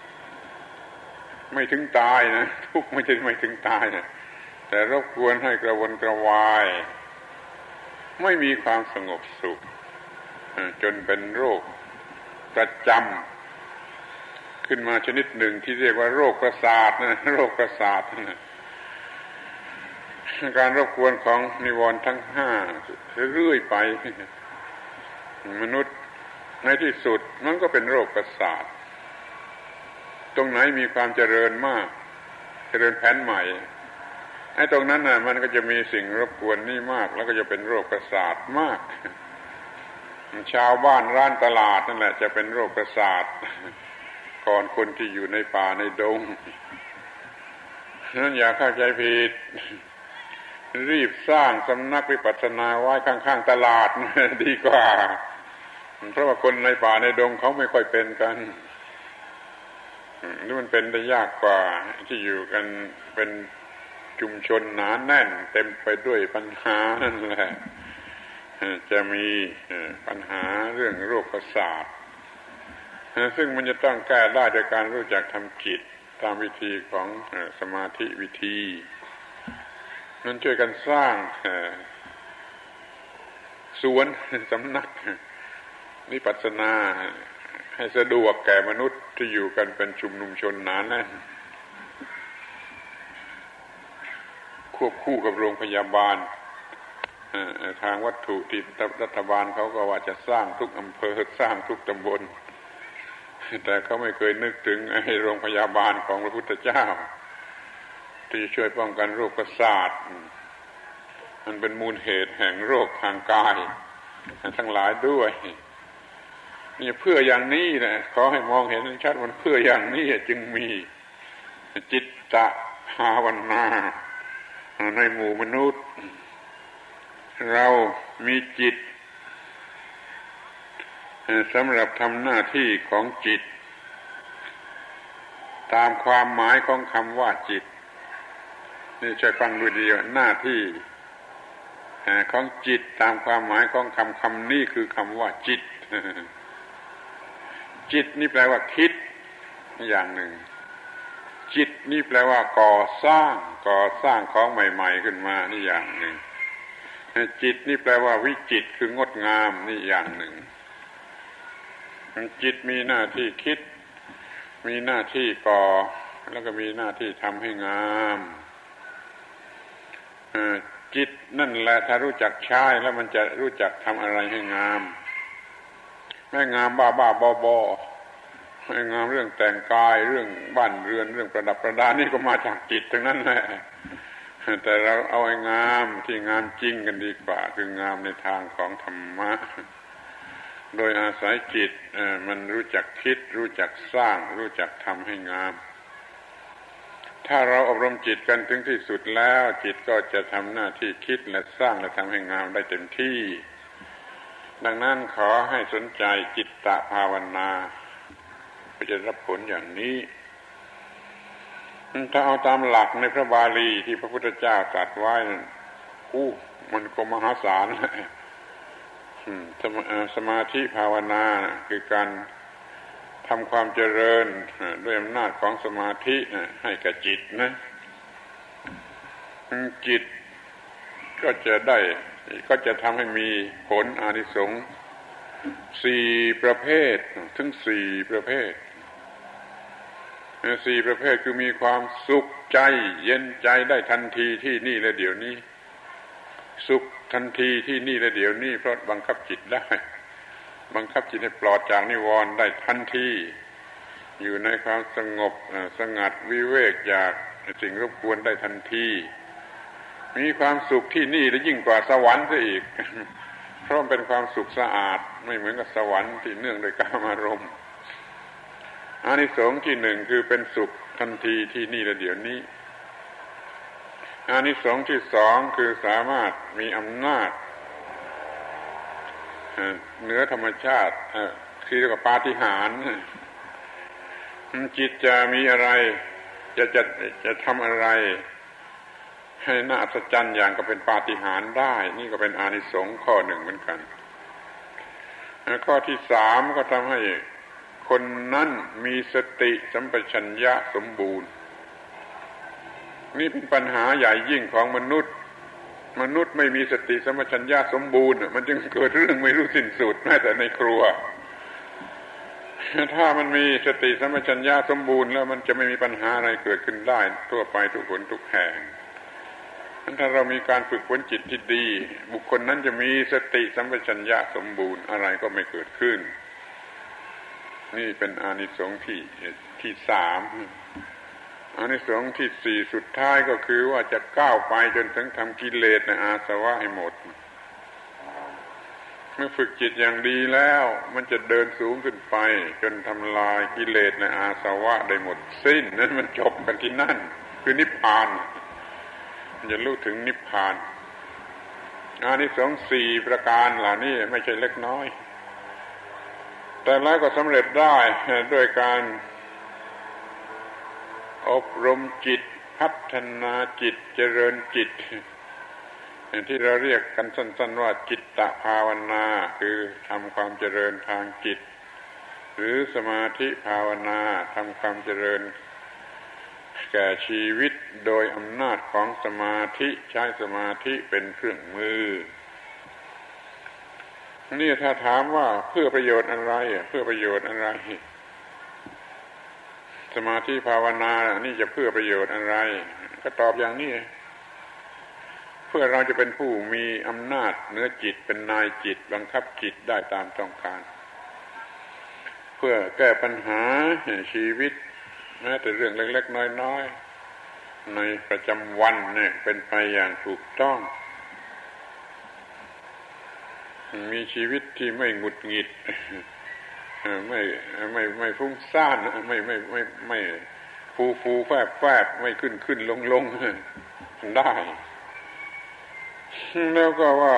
ไม่ถึงตายนะทุกข์ไม่ใช่ไม่ถึงตายนะแต่รบกวนให้กระวนกระวายไม่มีความสงบสุขจนเป็นโรคประจำขึ้นมาชนิดหนึ่งที่เรียกว่าโรคประสาทนะโรคประสาทนะการรบกวนของนิวรณ์ทั้งห้าเรื่อยไปมนุษย์ในที่สุดมันก็เป็นโรคประสาทตรงไหนมีความเจริญมากเจริญแผนใหม่ไอ้ตรงนั้นน่ะมันก็จะมีสิ่งรบกวนนี่มากแล้วก็จะเป็นโรคประสาทมากชาวบ้านร้านตลาดนั่นแหละจะเป็นโรคประสาทก่อนคนที่อยู่ในป่าในดงนั้นอย่าเข้าใจผิดรีบสร้างสำนักวิปัสสนาไว้ข้างๆตลาดดีกว่าเพราะว่าคนในป่าในดงเขาไม่ค่อยเป็นกันนี่มันเป็นได้ยากกว่าที่อยู่กันเป็นชุมชนหนาแน่นเต็มไปด้วยปัญหานั่นแหละจะมีปัญหาเรื่องโรคประสาทซึ่งมันจะต้องแก้ได้โดยการรู้จักทำจิตตามวิธีของสมาธิวิธีนั้นช่วยกันสร้างสวนสำนักวิปัสสนาให้สะดวกแก่มนุษย์ที่อยู่กันเป็นชุมนุมชนหนาแน่นควบคู่กับโรงพยาบาลทางวัตถุที่รัฐบาลเขาก็ว่าจะสร้างทุกอำเภอสร้างทุกตำบลแต่เขาไม่เคยนึกถึงไอ้โรงพยาบาลของพระพุทธเจ้าที่ช่วยป้องกันโรคประสาทมันเป็นมูลเหตุแห่งโรคทางกายทั้งหลายด้วยนี่เพื่ออย่างนี้นะขอให้มองเห็นชัดมันเพื่ออย่างนี้จึงมีจิตตภาวนาในหมู่มนุษย์เรามีจิตสำหรับทำหน้าที่ของจิตตามความหมายของคำว่าจิตนี่ช่วยฟังดูดีว่าหน้าที่ของจิตตามความหมายของคำคำนี้คือคำว่าจิตจิตนี่แปลว่าคิดอย่างหนึ่งจิตนี่แปลว่าก่อสร้างก่อสร้างของใหม่ๆขึ้นมานี่อย่างหนึ่งจิตนี่แปลว่าวิจิตรคืองดงามนี่อย่างหนึ่งจิตมีหน้าที่คิดมีหน้าที่ก่อแล้วก็มีหน้าที่ทำให้งามจิตนั่นแหละถ้ารู้จักใช้แล้วมันจะรู้จักทำอะไรให้งามไม่งามบ้าบ้าบอบอให้งามเรื่องแต่งกายเรื่องบ้านเรือนเรื่องประดับประดานี่ก็มาจากจิตทั้งนั้นแหละแต่เราเอาไอ้งามที่งามจริงกันดีกว่าคืองามในทางของธรรมะโดยอาศัยจิตมันรู้จักคิดรู้จักสร้างรู้จักทำให้งามถ้าเราอบรมจิตกันถึงที่สุดแล้วจิตก็จะทำหน้าที่คิดและสร้างและทำให้งามได้เต็มที่ดังนั้นขอให้สนใจจิตตภาวนาก็จะรับผลอย่างนี้ถ้าเอาตามหลักในพระบาลีที่พระพุทธเจ้าตรัสไว้อู้มันก็มหาศาลสมาสมาธิภาวนาคือการทำความเจริญด้วยอำนาจของสมาธิให้กับจิตนะจิตก็จะได้ก็จะทำให้มีผลอานิสงส์สี่ประเภทถึงสี่ประเภทสี่ประเภทคือมีความสุขใจเย็นใจได้ทันทีที่นี่และเดี๋ยวนี้สุขทันทีที่นี่และเดี๋ยวนี้เพราะบังคับจิตได้บังคับจิตให้ปลอดจากนิวรณ์ได้ทันทีอยู่ในความสงบสงัดวิเวกจากสิ่งรบกวนได้ทันทีมีความสุขที่นี่และยิ่งกว่าสวรรค์ซะอีกเพราะเป็นความสุขสะอาดไม่เหมือนกับสวรรค์ที่เนื่องด้วยกามารมณ์อานิสงส์ที่หนึ่งคือเป็นสุขทันทีที่นี่และเดี๋ยวนี้อานิสงส์ที่สองคือสามารถมีอำนาจเหนือธรรมชาติคือเรียกว่าปาฏิหาริย์จิตจะมีอะไรจะจะจะทำอะไรให้น่าอัศจรรย์อย่างก็เป็นปาฏิหาริย์ได้นี่ก็เป็นอานิสงส์ข้อหนึ่งเหมือนกันข้อที่สามก็ทำให้คนนั้นมีสติสัมปชัญญะสมบูรณ์นี่เป็นปัญหาใหญ่ยิ่งของมนุษย์มนุษย์ไม่มีสติสัมปชัญญะสมบูรณ์มันจึงเกิดเรื่องไม่รู้สิ้นสุดแม้แต่ในครัวถ้ามันมีสติสัมปชัญญะสมบูรณ์แล้วมันจะไม่มีปัญหาอะไรเกิดขึ้นได้ทั่วไปทุกคนทุกแห่งถ้าเรามีการฝึกฝนจิตที่ดีบุคคลนั้นจะมีสติสัมปชัญญะสมบูรณ์อะไรก็ไม่เกิดขึ้นนี่เป็นอานิสงส์ที่ที่สามอานิสงส์ที่สี่สุดท้ายก็คือว่าจะก้าวไปจนถึงทำกิเลสในอาสวะให้หมดเมื่อฝึกจิตอย่างดีแล้วมันจะเดินสูงขึ้นไปจนทำลายกิเลสในอาสวะได้หมดสิ้นนั้นมันจบกันที่นั่นคือนิพพานมันจะรู้ถึงนิพพานอานิสงส์สี่ประการเหล่านี้ไม่ใช่เล็กน้อยแต่แล้วก็สำเร็จได้ด้วยการอบรมจิตพัฒนาจิตเจริญจิตที่เราเรียกกันสั้นๆว่าจิตตภาวนาคือทำความเจริญทางจิตหรือสมาธิภาวนาทำความเจริญแก่ชีวิตโดยอำนาจของสมาธิใช้สมาธิเป็นเครื่องมือนี่ถ้าถามว่าเพื่อประโยชน์อะไรเพื่อประโยชน์อะไรสมาธิภาวนานี่จะเพื่อประโยชน์อะไรก็ตอบอย่างนี้เพื่อเราจะเป็นผู้มีอำนาจเหนือจิตเป็นนายจิตบังคับจิตได้ตามต้องการเพื่อแก้ปัญหาชีวิตแม้แต่เรื่องเล็กๆน้อยๆในประจำวันเนี่ยเป็นไปอย่างถูกต้องมีชีวิตที่ไม่หงุดหงิดไม่ไม่ไม่ฟุ้งซ่านไม่ไม่ไม่ไม่ฟูฟูแฟบแฟบไม่ขึ้นขึ้นลงลงได้แล้วก็ว่า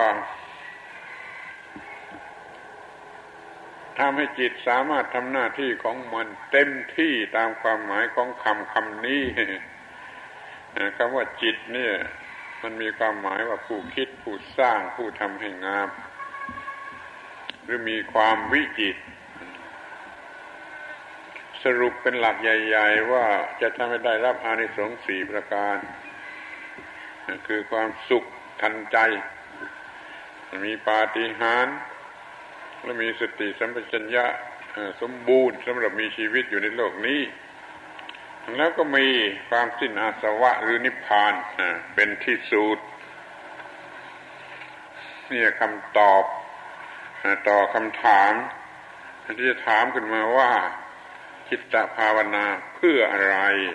ทำให้จิตสามารถทำหน้าที่ของมันเต็มที่ตามความหมายของคำคำนี้คำว่าจิตเนี่ยมันมีความหมายว่าผู้คิดผู้สร้างผู้ทำให้งามหรือมีความวิจิตรสรุปเป็นหลักใหญ่ๆว่าจะทำให้ได้รับอานิสงส์สี่ประการคือความสุขทันใจมีปาฏิหาริย์และมีสติสัมปชัญญะสมบูรณ์สำหรับมีชีวิตอยู่ในโลกนี้แล้วก็มีความสิ้นอาสวะหรือนิพพานเป็นที่สุดนี่คำตอบต่อคำถามที่จะถามขึ้นมาว่าจิตตภาวนาเพื่ออะไร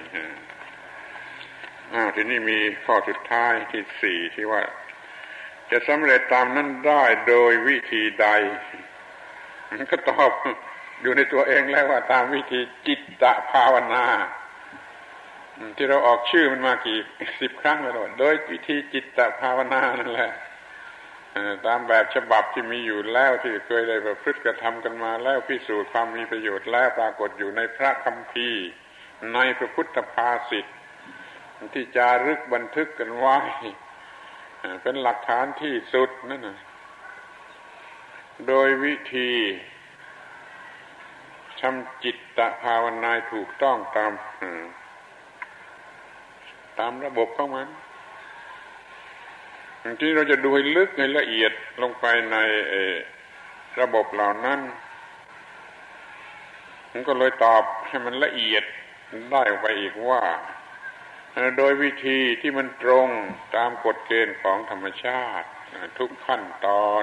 อ้าวทีนี้มีข้อสุดท้ายที่สี่ที่ว่าจะสำเร็จตามนั้นได้โดยวิธีใดมันก็ตอบอยู่ในตัวเองแล้วว่าตามวิธีจิตตภาวนาที่เราออกชื่อมันมากี่สิบครั้งแล้วโดยวิธีจิตตภาวนานั่นแหละตามแบบฉบับที่มีอยู่แล้วที่เคยได้ประพฤติกระทำกันมาแล้วพิสูจน์ความมีประโยชน์แล้วปรากฏอยู่ในพระคัมภีร์ในพระพุทธภาษิตที่จารึกบันทึกกันไว้เป็นหลักฐานที่สุดนั่นน่ะโดยวิธีทำจิตตภาวนาถูกต้องตามตามระบบของมันที่เราจะดูให้ลึกให้ละเอียดลงไปในระบบเหล่านั้นมันก็เลยตอบให้มันละเอียดได้ออกไปอีกว่าโดยวิธีที่มันตรงตามกฎเกณฑ์ของธรรมชาติทุกขั้นตอน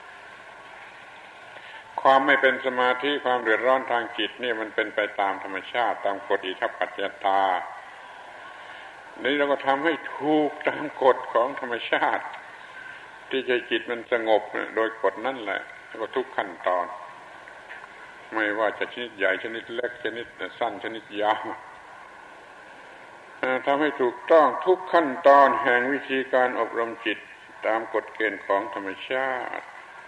ความไม่เป็นสมาธิความเดือดร้อนทางจิตนี่มันเป็นไปตามธรรมชาติตามกฎอิทัปปัจจตานี่เราก็ทำให้ถูกตามกฎของธรรมชาติที่ใจจิตมันสงบโดยกฎนั่นแหละแล้วก็ทุกขั้นตอนไม่ว่าจะชนิดใหญ่ชนิดเล็กชนิดสั้นชนิดยาวทำให้ถูกต้องทุกขั้นตอนแห่งวิธีการอบรมจิตตามกฎเกณฑ์ของธรรมชาติ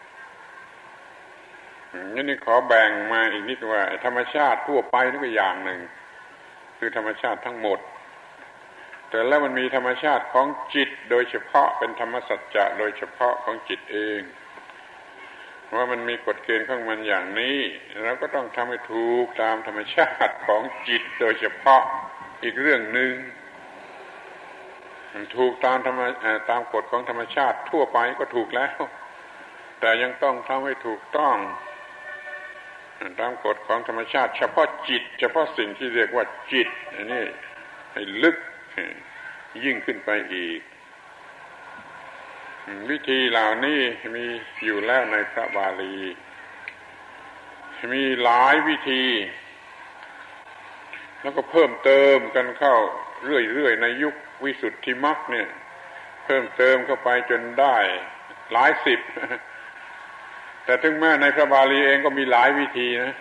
นี่ขอแบ่งมาอีกนิดว่าธรรมชาติทั่วไปนี่ก็อย่างหนึ่งคือธรรมชาติทั้งหมดแต่แล้วมันมีธรรมชาติของจิตโดยเฉพาะเป็นธรรมสัจจะโดยเฉพาะของจิตเองว่ามันมีกฎเกณฑ์ของมันอย่างนี้เราก็ต้องทำให้ถูกตามธรรมชาติของจิตโดยเฉพาะอีกเรื่องหนึ่งถูกตามธรรมตามกฎของธรรมชาติทั่วไปก็ถูกแล้วแต่ยังต้องทำให้ถูกต้องตามกฎของธรรมชาติเฉพาะจิตเฉพาะสิ่งที่เรียกว่าจิตอันนี้ให้ลึกยิ่งขึ้นไปอีกวิธีเหล่านี้มีอยู่แล้วในพระบาลีมีหลายวิธีแล้วก็เพิ่มเติมกันเข้าเรื่อยๆในยุควิสุทธิมรรคเนี่ยเพิ่มเติมเข้าไปจนได้หลายสิบแต่ถึงแม้ในพระบาลีเองก็มีหลายวิธีนะ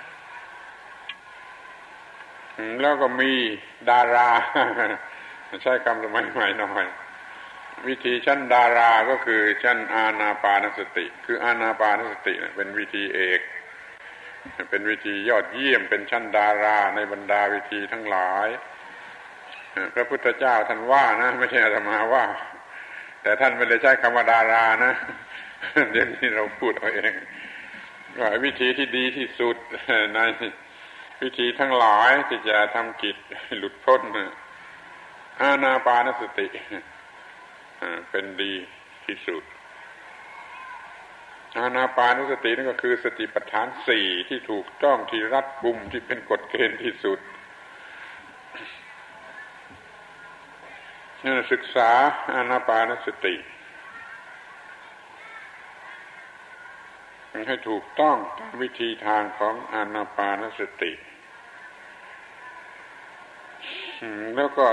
แล้วก็มีดาราใช้คำสมัยใหม่หน่อยวิธีชั้นดาราก็คือชั้นอานาปานสติคืออานาปานสติเป็นวิธีเอกเป็นวิธียอดเยี่ยมเป็นชั้นดาราในบรรดาวิธีทั้งหลายพระพุทธเจ้าท่านว่านะไม่ใช่อาตมาว่าแต่ท่านไม่ได้ใช้คำว่าดารานะเดี๋ยวนี้เราพูดเอาเองว่าวิธีที่ดีที่สุดในวิธีทั้งหลายที่จะทำจิตหลุดพ้นอานาปานสติเป็นดีที่สุดอานาปานสตินั่นก็คือสติปัฏฐานสี่ที่ถูกต้องที่รัดกุมที่เป็นกฎเกณฑ์ที่สุดนี่ศึกษาอานาปานสติให้ถูกต้องตามวิธีทางของอานาปานสติแล้วก็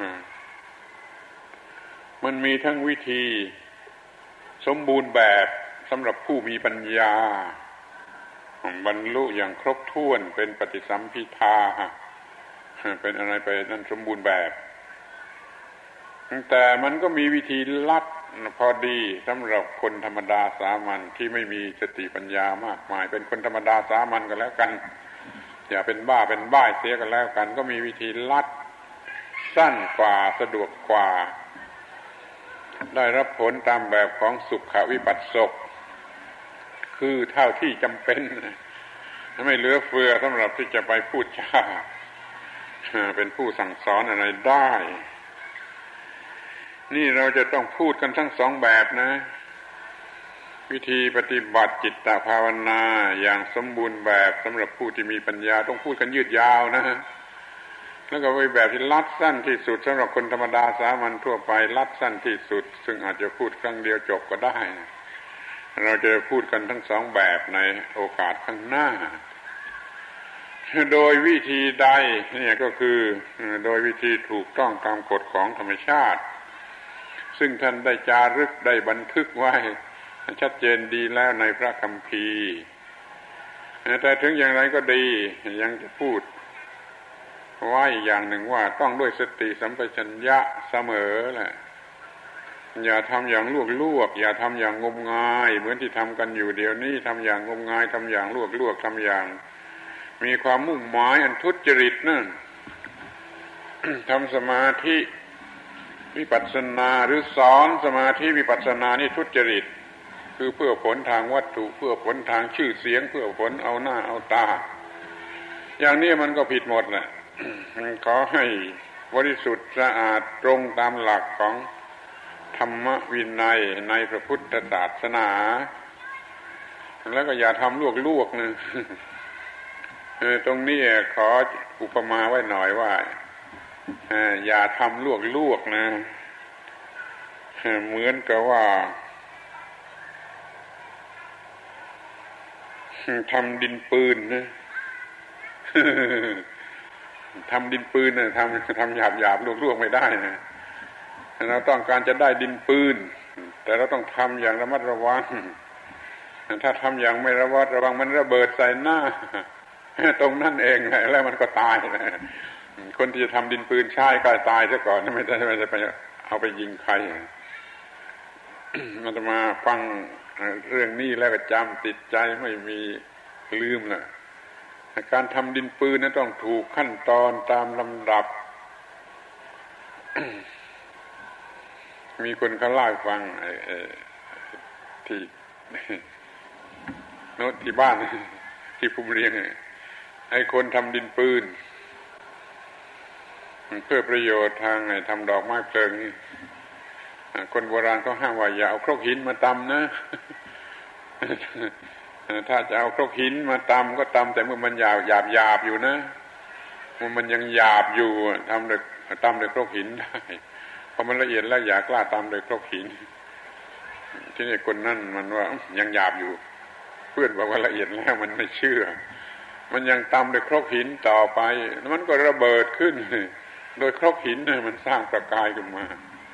มันมีทั้งวิธีสมบูรณ์แบบสำหรับผู้มีปัญญาบรรลุอย่างครบถ้วนเป็นปฏิสัมภิทาเป็นอะไรไปนั่นสมบูรณ์แบบแต่มันก็มีวิธีลัดพอดีสำหรับคนธรรมดาสามัญที่ไม่มีสติปัญญามากมายเป็นคนธรรมดาสามัญก็แล้วกันอย่าเป็นบ้าเป็นบ้าเสียกันแล้วกันก็มีวิธีลัดสั้นกว่าสะดวกกว่าได้รับผลตามแบบของสุขวิปัสสกคือเท่าที่จำเป็นไม่เหลือเฟือสำหรับที่จะไปพูดจาเป็นผู้สั่งสอนอะไรได้นี่เราจะต้องพูดกันทั้งสองแบบนะวิธีปฏิบัติจิตตภาวนาอย่างสมบูรณ์แบบสำหรับผู้ที่มีปัญญาต้องพูดกันยืดยาวนะแล้วก็ไปแบบที่ลัดสั้นที่สุดสำหรับคนธรรมดาสามัญทั่วไปลัดสั้นที่สุดซึ่งอาจจะพูดครั้งเดียวจบก็ได้เราจะพูดกันทั้งสองแบบในโอกาสข้างหน้าโดยวิธีใดเนี่ยก็คือโดยวิธีถูกต้องตามกฎของธรรมชาติซึ่งท่านได้จารึกได้บันทึกไว้ชัดเจนดีแล้วในพระคัมภีร์แต่ถึงอย่างไรก็ดียังจะพูดว่าอีกอย่างหนึ่งว่าต้องด้วยสติสัมปชัญญะเสมอแหละอย่าทำอย่างลวกๆอย่าทำอย่างงมงายเหมือนที่ทำกันอยู่เดี๋ยวนี้ทำอย่างงมงายทำอย่างลวกๆทำอย่างมีความมุ่งหมายอันทุจริตนั่น ทำสมาธิวิปัสสนาหรือสอนสมาธิวิปัสสนานี่ทุจริตคคือเพื่อผลทางวัตถุเพื่อผลทางชื่อเสียงเพื่อผลเอาหน้าเอาตาอย่างนี้มันก็ผิดหมดแหละขอให้บริสุทธิ์สะอาดตรงตามหลักของธรรมวินัยในพระพุทธศาสนาแล้วก็อย่าทำลวกๆนะตรงนี้ขออุปมาไว้หน่อยว่าอย่าทำลวกๆนะเหมือนกับว่าทำดินปืนนะทำดินปืนนะทำทำหยาบหยาบลวกๆไม่ได้นะเราต้องการจะได้ดินปืนแต่เราต้องทำอย่างระมัดระวังถ้าทำอย่างไม่ระมัดระวังมันระเบิดใส่หน้าตรงนั่นเองแล้วมันก็ตายคนที่จะทำดินปืนใช้ก็ตายซะก่อนไม่ได้ไม่ได้ไปเอาไปยิงใครมันจะมาฟังเรื่องนี้แล้วก็จำติดใจไม่มีลืมล่ะการทำดินปืนนั้นต้องถูกขั้นตอนตามลำดับ มีคนเขาเล่าให้ฟังที่โน้ตที่บ้านที่ภูมิเรียงไอ้คนทำดินปืนเพื่อประโยชน์ทางทำดอกไม้เพลิงนี่คนโบราณเขาห้ามว่าอย่าเอาครกหินมาตำนะถ้าจะเอาครกหินมาตำก็ตำแต่เมื่อมันหยาบหยาบหยาบอยู่นะมันมันยังหยาบอยู่ทำโดยตำโดยครกหินได้พอมันละเอียดแล้วอย่ากล้าตำโดยครกหินที่นี่คนนั่นมันว่ายังหยาบอยู่เพื่อนบอกว่าละเอียดแล้วมันไม่เชื่อมันยังตำโดยครกหินต่อไปมันก็ระเบิดขึ้นโดยครกหินมันสร้างประกายขึ้นมา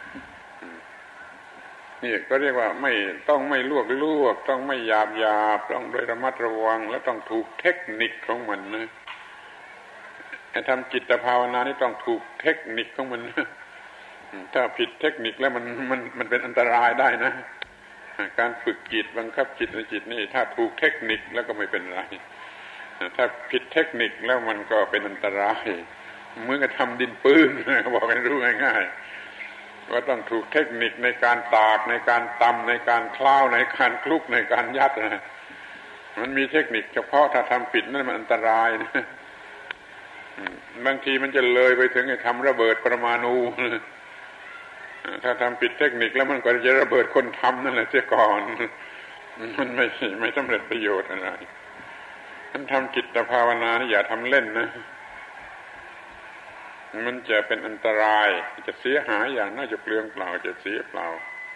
นี่ก็เรียกว่าไม่ต้องไม่ลวกลวกต้องไม่หยาบหยาบต้องโดยระมัดระวังและต้องถูกเทคนิคของมันนะไอ้ทำจิตภาวนานี่ต้องถูกเทคนิคของมันนะถ้าผิดเทคนิคแล้วมันมันมันเป็นอันตรายได้นะการฝึกจิตบังคับจิตในจิตนี่ถ้าถูกเทคนิคแล้วก็ไม่เป็นไรถ้าผิดเทคนิคแล้วมันก็เป็นอันตรายเหมือนกับทำดินปืนเขาบอกให้รู้ง่ายๆว่าต้องถูกเทคนิคในการตากในการตำในการคล้าวในการคลุกในการยัดนะมันมีเทคนิคเฉพาะถ้าทำผิดนั่นมันอันตรายนะบางทีมันจะเลยไปถึงไอ้ทำระเบิดปรมาณูถ้าทำผิดเทคนิคแล้วมันก็จะระเบิดคนทำนั่นแหละเสียก่อนมันไม่ไม่สำเร็จประโยชน์อะไรท่านทำจิตภาวนานี่อย่าทำเล่นนะมันจะเป็นอันตรายจะเสียหายอย่างน่าจะเปลืองเปล่าจะเสียเปล่า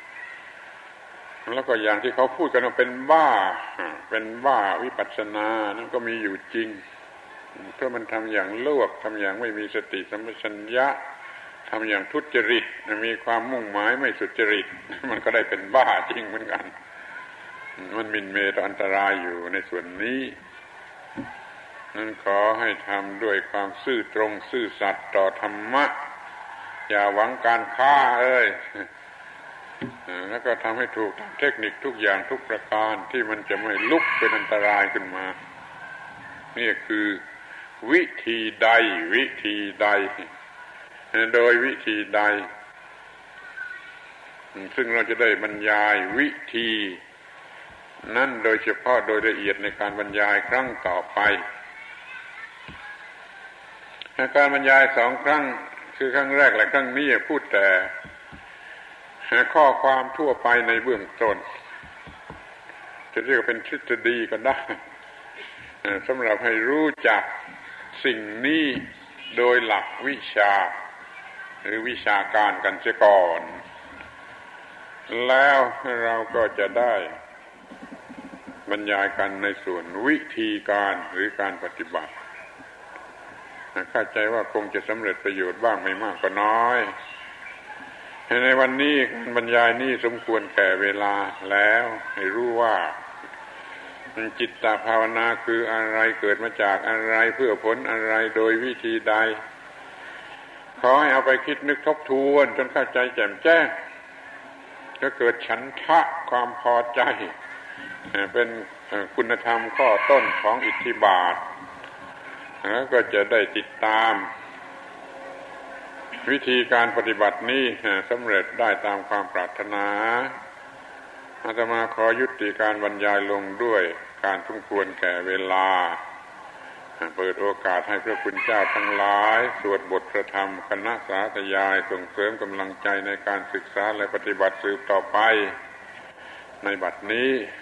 แล้วก็อย่างที่เขาพูดกันว่าเป็นบ้าเป็นบ้าวิปัสสนานั่นก็มีอยู่จริงเพราะมันทำอย่างลวกทำอย่างไม่มีสติสัมปชัญญะทำอย่างทุจริตมีความมุ่งหมายไม่สุจริตมันก็ได้เป็นบ้าจริงเหมือนกันมันหมิ่นเมตอันตรายอยู่ในส่วนนี้นั้นขอให้ทำด้วยความซื่อตรงซื่อสัตย์ต่อธรรมะอย่าหวังการค้าเอ้ยแล้วก็ทำให้ถูกเทคนิคทุกอย่างทุกประการที่มันจะไม่ลุกเป็นอันตรายขึ้นมานี่คือวิธีใดวิธีใดโดยวิธีใดซึ่งเราจะได้บรรยายวิธีนั่นโดยเฉพาะโดยละเอียดในการบรรยายครั้งต่อไปการบรรยายสองครั้งคือครั้งแรกและครั้งนี้พูดแต่ข้อความทั่วไปในเบื้องต้นจะเรียกว่าเป็นทฤษฎีก็ได้สำหรับให้รู้จักสิ่งนี้โดยหลักวิชาหรือวิชาการกันเสียก่อนแล้วเราก็จะได้บรรยายกันในส่วนวิธีการหรือการปฏิบัติเข้าใจว่าคงจะสำเร็จประโยชน์บ้างไม่มากก็น้อยในวันนี้การบรรยายนี้สมควรแก่เวลาแล้วให้รู้ว่าจิตตภาวนาคืออะไรเกิดมาจากอะไรเพื่อผลอะไรโดยวิธีใดขอให้เอาไปคิดนึกทบทวนจนเข้าใจแจ่มแจ้งก็เกิดฉันทะความพอใจเป็นคุณธรรมข้อต้นของอิทธิบาทแล้วก็จะได้ติดตามวิธีการปฏิบัตินี้สำเร็จได้ตามความปรารถนาอาตมาขอยุติการบรรยายลงด้วยการสมควรแก่เวลาเปิดโอกาสให้พระคุณเจ้าทั้งหลายสวดบทพระธรรมคณะสาธยายส่งเสริมกำลังใจในการศึกษาและปฏิบัติสืบต่อไปในบัดนี้